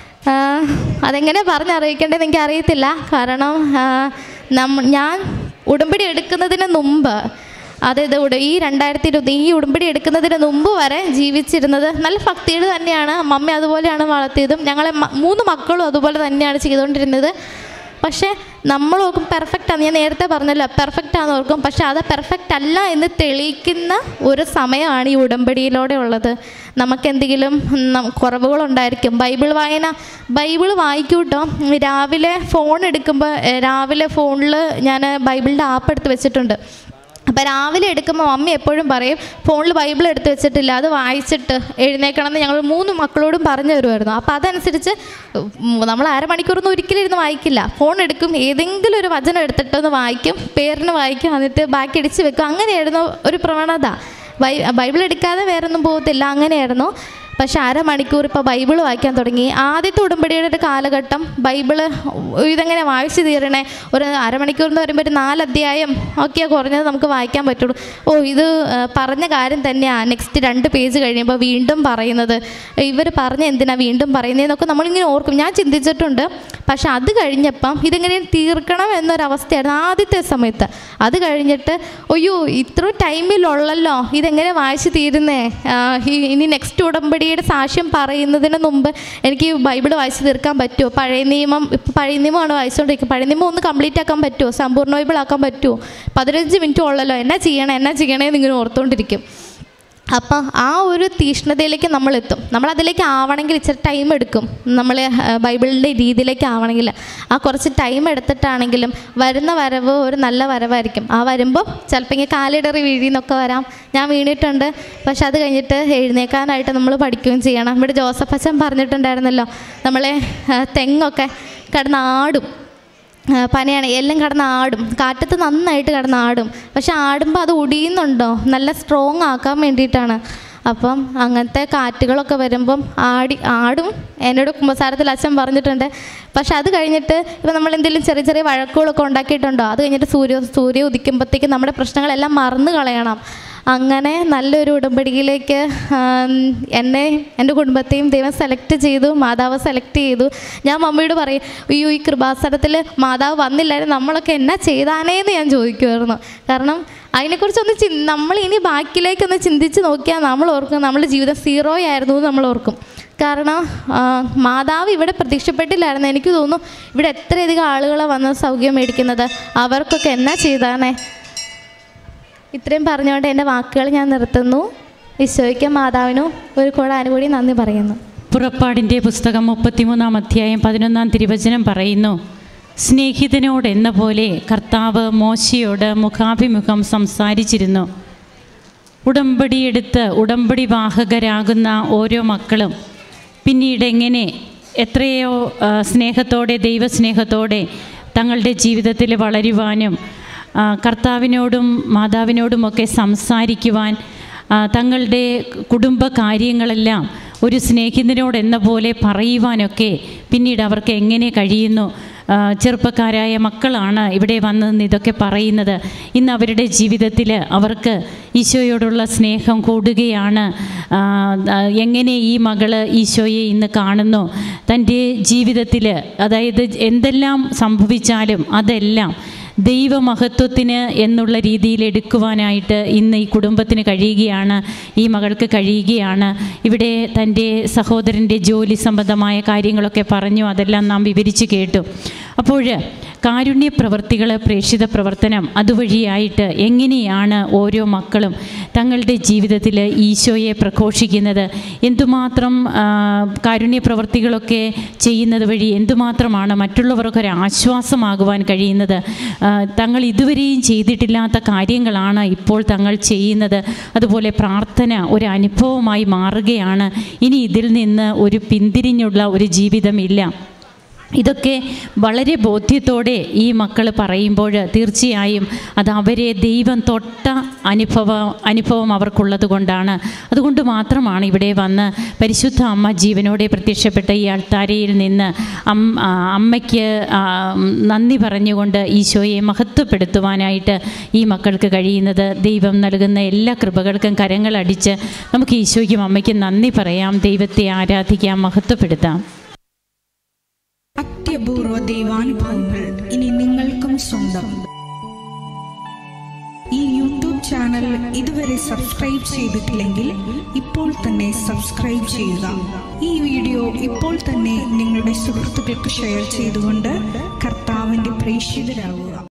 Speaker 1: അതെങ്ങനെ പറഞ്ഞറിയിക്കേണ്ടതെന്ന് എനിക്ക് അറിയത്തില്ല. കാരണം നമ്മ ഞാൻ ഉടമ്പടി എടുക്കുന്നതിന് മുമ്പ്, അതായത് ഈ രണ്ടായിരത്തി ഇരുപത്തി ഈ ഉടമ്പടി എടുക്കുന്നതിന് മുമ്പ് വരെ ജീവിച്ചിരുന്നത് നല്ല ഭക്തിയിൽ തന്നെയാണ്. മമ്മി അതുപോലെയാണ് വളർത്തിയതും. ഞങ്ങളെ മൂന്ന് മക്കളും അതുപോലെ തന്നെയാണ് ചെയ്തുകൊണ്ടിരുന്നത്. പക്ഷേ നമ്മൾ ഓർക്കും പെർഫെക്റ്റ് ആണ്, ഞാൻ നേരത്തെ പറഞ്ഞല്ലോ പെർഫെക്റ്റ് ആണെന്ന് ഓർക്കും. പക്ഷേ അത് പെർഫെക്റ്റ് അല്ല എന്ന് തെളിയിക്കുന്ന ഒരു സമയമാണ് ഈ ഉടമ്പടിയിലൂടെ ഉള്ളത്. നമുക്കെന്തെങ്കിലും കുറവുകളുണ്ടായിരിക്കും. ബൈബിൾ വായന ബൈബിൾ വായിക്കൂട്ടോ. രാവിലെ ഫോൺ എടുക്കുമ്പോൾ രാവിലെ ഫോണിൽ ഞാൻ ബൈബിളിൻ്റെ ആപ്പ് എടുത്ത് വെച്ചിട്ടുണ്ട്. അപ്പോൾ രാവിലെ എടുക്കുമ്പോൾ മമ്മി എപ്പോഴും പറയും ഫോണിൽ ബൈബിൾ എടുത്ത് വെച്ചിട്ടില്ല, അത് വായിച്ചിട്ട് എഴുന്നേക്കണമെന്ന് ഞങ്ങൾ മൂന്ന് മക്കളോടും പറഞ്ഞു തരുമായിരുന്നു. അപ്പോൾ അതനുസരിച്ച് നമ്മൾ അരമണിക്കൂറൊന്നും ഒരിക്കലും ഇരുന്ന് വായിക്കില്ല. ഫോൺ എടുക്കും, ഏതെങ്കിലും ഒരു വചനം എടുത്തിട്ടൊന്ന് വായിക്കും, പേരിന് വായിക്കും, എന്നിട്ട് ബാക്കി അടിച്ച് വെക്കും. അങ്ങനെയായിരുന്നു ഒരു പ്രവണത. ബൈ ബൈബിൾ എടുക്കാതെ വേറൊന്നും പോകത്തില്ല, അങ്ങനെയായിരുന്നു. പക്ഷെ അരമണിക്കൂർ ഇപ്പോൾ ബൈബിൾ വായിക്കാൻ തുടങ്ങി. ആദ്യത്തെ ഉടമ്പടിയുടെ ഒരു കാലഘട്ടം ബൈബിള് ഇതെങ്ങനെ വായിച്ചു തീരണേ, ഒരു അരമണിക്കൂർ എന്ന് പറയുമ്പോൾ ഒരു നാലധ്യായം ഒക്കെ കുറഞ്ഞത് നമുക്ക് വായിക്കാൻ പറ്റുള്ളൂ. ഓ ഇത് പറഞ്ഞ കാര്യം തന്നെയാണ് നെക്സ്റ്റ് രണ്ട് പേജ് കഴിയുമ്പോൾ വീണ്ടും പറയുന്നത്, ഇവർ പറഞ്ഞ എന്തിനാണ് വീണ്ടും പറയുന്നതെന്നൊക്കെ നമ്മളിങ്ങനെ ഓർക്കും. ഞാൻ ചിന്തിച്ചിട്ടുണ്ട്. പക്ഷെ അത് കഴിഞ്ഞപ്പം ഇതെങ്ങനെ തീർക്കണം എന്നൊരവസ്ഥയായിരുന്നു ആദ്യത്തെ സമയത്ത്. അത് കഴിഞ്ഞിട്ട് അയ്യോ ഇത്ര ടൈമിലുള്ളല്ലോ, ഇതെങ്ങനെ വായിച്ച് തീരുന്നേ, ഇനി നെക്സ്റ്റ് ഉടമ്പടി സാക്ഷ്യം പറയുന്നതിന് മുമ്പ് എനിക്ക് ബൈബിൾ വായിച്ച് തീർക്കാൻ പറ്റുമോ, പഴയ നിയമം ഇപ്പം പഴയ നിയമമാണ് വായിച്ചുകൊണ്ടിരിക്കുക, പഴയ നിയമം ഒന്ന് കംപ്ലീറ്റ് ആക്കാൻ പറ്റുമോ, സമ്പൂർണ്ണ ബൈബിൾ ആക്കാൻ പറ്റുമോ, പതിനഞ്ച് മിനിറ്റ് ഉള്ളല്ലോ, എന്നാ ചെയ്യണേ എന്നാ ചെയ്യണേ എന്നിങ്ങനെ ഓർത്തുകൊണ്ടിരിക്കും. അപ്പം ആ ഒരു തീഷ്ണതയിലേക്ക് നമ്മളെത്തും. നമ്മളതിലേക്ക് ആവണമെങ്കിൽ ഇച്ചിരി ടൈം എടുക്കും. നമ്മൾ ബൈബിളിൻ്റെ രീതിയിലേക്ക് ആവണമെങ്കിൽ ആ കുറച്ച് ടൈം എടുത്തിട്ടാണെങ്കിലും വരുന്ന വരവ് ഒരു നല്ല വരവായിരിക്കും. ആ വരുമ്പോൾ ചിലപ്പോൾ ഇങ്ങനെ കാലിടറി വീഴിന്നൊക്കെ വരാം. ഞാൻ വീണിട്ടുണ്ട്. പക്ഷെ അത് കഴിഞ്ഞിട്ട് എഴുന്നേക്കാനായിട്ട് നമ്മൾ പഠിക്കുകയും ചെയ്യണം. ഇവിടെ ജോസഫ് അച്ഛൻ പറഞ്ഞിട്ടുണ്ടായിരുന്നല്ലോ, നമ്മളെ തെങ്ങൊക്കെ കിടന്നാടും, പനയാണ് എല്ലാം കിടന്ന് ആടും, കാറ്റത്ത് നന്നായിട്ട് കിടന്ന് ആടും. പക്ഷെ ആടുമ്പോൾ അത് ഒടിയുന്നുണ്ടോ, നല്ല സ്ട്രോങ് ആക്കാൻ വേണ്ടിയിട്ടാണ്. അപ്പം അങ്ങനത്തെ കാറ്റുകളൊക്കെ വരുമ്പം ആടി ആടും. എന്നോട് കുമ്പസാരത്തിൽ അച്ഛൻ പറഞ്ഞിട്ടുണ്ട്. പക്ഷെ അത് കഴിഞ്ഞിട്ട് ഇപ്പം നമ്മൾ എന്തെങ്കിലും ചെറിയ ചെറിയ വഴക്കുകളൊക്കെ ഉണ്ടാക്കിയിട്ടുണ്ടോ, അത് കഴിഞ്ഞിട്ട് സൂര്യ സൂര്യ ഉദിക്കുമ്പോഴത്തേക്കും നമ്മുടെ പ്രശ്നങ്ങളെല്ലാം മറന്നു കളയണം. അങ്ങനെ നല്ലൊരു ഉടമ്പടിയിലേക്ക് എന്നെ എൻ്റെ കുടുംബത്തെയും ദൈവം സെലക്ട് ചെയ്തു, മാതാവ് സെലക്ട് ചെയ്തു. ഞാൻ മമ്മിയോട് പറയും, അയ്യോ ഈ കൃപാസനത്തിൽ മാതാവ് വന്നില്ലായിരുന്നു നമ്മളൊക്കെ എന്നാ ചെയ്താനേന്ന് ഞാൻ ചോദിക്കുമായിരുന്നു. കാരണം അതിനെക്കുറിച്ചൊന്ന് ചി നമ്മൾ ഇനി ബാക്കിലേക്കൊന്ന് ചിന്തിച്ച് നോക്കിയാൽ നമ്മൾ ഓർക്കും നമ്മുടെ ജീവിതം സീറോ ആയിരുന്നു നമ്മൾ ഓർക്കും. കാരണം മാതാവ് ഇവിടെ പ്രത്യക്ഷപ്പെട്ടില്ലായിരുന്നു. എനിക്ക് തോന്നുന്നു ഇവിടെ എത്രയധികം ആളുകളെ വന്ന് സൗഖ്യം മേടിക്കുന്നത്, അവർക്കൊക്കെ എന്നാ ചെയ്താനേ. ഇത്രയും പറഞ്ഞുകൊണ്ട് എൻ്റെ വാക്കുകൾ ഞാൻ നിർത്തുന്നു. ഈശോയ്ക്കും മാതാവിനും ഒരു കൂടെ അനുകൂടി നന്ദി പറയുന്നു.
Speaker 2: പുറപ്പാടിൻ്റെ പുസ്തകം മുപ്പത്തിമൂന്നാം അധ്യായം പതിനൊന്നാം തിരുവചനം പറയുന്നു, സ്നേഹിതനോട് എന്ന പോലെ കർത്താവ് മോശയോട് മുഖാഭിമുഖം സംസാരിച്ചിരുന്നു. ഉടമ്പടിയെടുത്ത് ഉടമ്പടി വാഹകരാകുന്ന ഓരോ മക്കളും പിന്നീട് എങ്ങനെ എത്രയോ സ്നേഹത്തോടെ ദൈവസ്നേഹത്തോടെ തങ്ങളുടെ ജീവിതത്തിൽ വളരുവാനും കർത്താവിനോടും മാതാവിനോടുമൊക്കെ സംസാരിക്കുവാൻ, തങ്ങളുടെ കുടുംബ കാര്യങ്ങളെല്ലാം ഒരു സ്നേഹിതനോടെന്ന പോലെ പറയുവാനൊക്കെ പിന്നീട് അവർക്ക് എങ്ങനെ കഴിയുന്നു. ചെറുപ്പക്കാരായ മക്കളാണ് ഇവിടെ വന്ന് ഇതൊക്കെ പറയുന്നത്. ഇന്ന് അവരുടെ ജീവിതത്തിൽ അവർക്ക് ഈശോയോടുള്ള സ്നേഹം കൂടുകയാണ്. എങ്ങനെ ഈ മകള് ഈശോയെ ഇന്ന് കാണുന്നു, തൻ്റെ ജീവിതത്തിൽ അതായത് എന്തെല്ലാം സംഭവിച്ചാലും അതെല്ലാം ദൈവമഹത്വത്തിന് എന്നുള്ള രീതിയിൽ എടുക്കുവാനായിട്ട് ഇന്ന് ഈ കുടുംബത്തിന് കഴിയുകയാണ്, ഈ മകൾക്ക് കഴിയുകയാണ്. ഇവിടെ തൻ്റെ സഹോദരൻ്റെ ജോലി സംബന്ധമായ കാര്യങ്ങളൊക്കെ പറഞ്ഞു, അതെല്ലാം നാം വിവരിച്ച് കേട്ടു. അപ്പോൾ കാരുണ്യ പ്രവർത്തികൾ, പ്രേക്ഷിത പ്രവർത്തനം അതുവഴിയായിട്ട് എങ്ങനെയാണ് ഓരോ മക്കളും തങ്ങളുടെ ജീവിതത്തിൽ ഈശോയെ പ്രഘോഷിക്കുന്നത്, എന്തുമാത്രം കാരുണ്യ പ്രവർത്തികളൊക്കെ ചെയ്യുന്നത് വഴി എന്തുമാത്രമാണ് മറ്റുള്ളവർക്കൊരു ആശ്വാസമാകുവാൻ കഴിയുന്നത്. തങ്ങൾ ഇതുവരെയും ചെയ്തിട്ടില്ലാത്ത കാര്യങ്ങളാണ് ഇപ്പോൾ തങ്ങൾ ചെയ്യുന്നത്. അതുപോലെ പ്രാർത്ഥന ഒരു അനുഭവമായി മാറുകയാണ്. ഇനി ഇതിൽ നിന്ന് ഒരു പിന്തിരിഞ്ഞുള്ള ഒരു ജീവിതമില്ല. ഇതൊക്കെ വളരെ ബോധ്യത്തോടെ ഈ മക്കൾ പറയുമ്പോൾ തീർച്ചയായും അത് അവരെ ദൈവം തൊട്ട അനുഭവ അനുഭവം അവർക്കുള്ളത് കൊണ്ടാണ്. അതുകൊണ്ട് മാത്രമാണ് ഇവിടെ വന്ന് പരിശുദ്ധ അമ്മ ജീവനോടെ പ്രത്യക്ഷപ്പെട്ട ഈ അൾത്താരയിൽ നിന്ന് അമ്മയ്ക്ക് നന്ദി പറഞ്ഞുകൊണ്ട് ഈശോയെ മഹത്വപ്പെടുത്തുവാനായിട്ട് ഈ മക്കൾക്ക് കഴിയുന്നത്. ദൈവം നൽകുന്ന എല്ലാ കൃപകൾക്കും കരങ്ങളടിച്ച് നമുക്ക് ഈശോയ്ക്കും അമ്മയ്ക്കും നന്ദി പറയാം, ദൈവത്തെ ആരാധിക്കാം, മഹത്വപ്പെടുത്താം.
Speaker 3: അത്യപൂർവ ദൈവാനുഭവങ്ങൾ ഇനി നിങ്ങൾക്കും സ്വന്തം. ഈ യൂട്യൂബ് ചാനൽ ഇതുവരെ സബ്സ്ക്രൈബ് ചെയ്തിട്ടില്ലെങ്കിൽ ഇപ്പോൾ തന്നെ സബ്സ്ക്രൈബ് ചെയ്യുക. ഈ വീഡിയോ ഇപ്പോൾ തന്നെ നിങ്ങളുടെ സുഹൃത്തുക്കൾക്ക് ഷെയർ ചെയ്തുകൊണ്ട് കർത്താവ് കർത്താവിൻ്റെ പ്രേക്ഷിതരാകുക.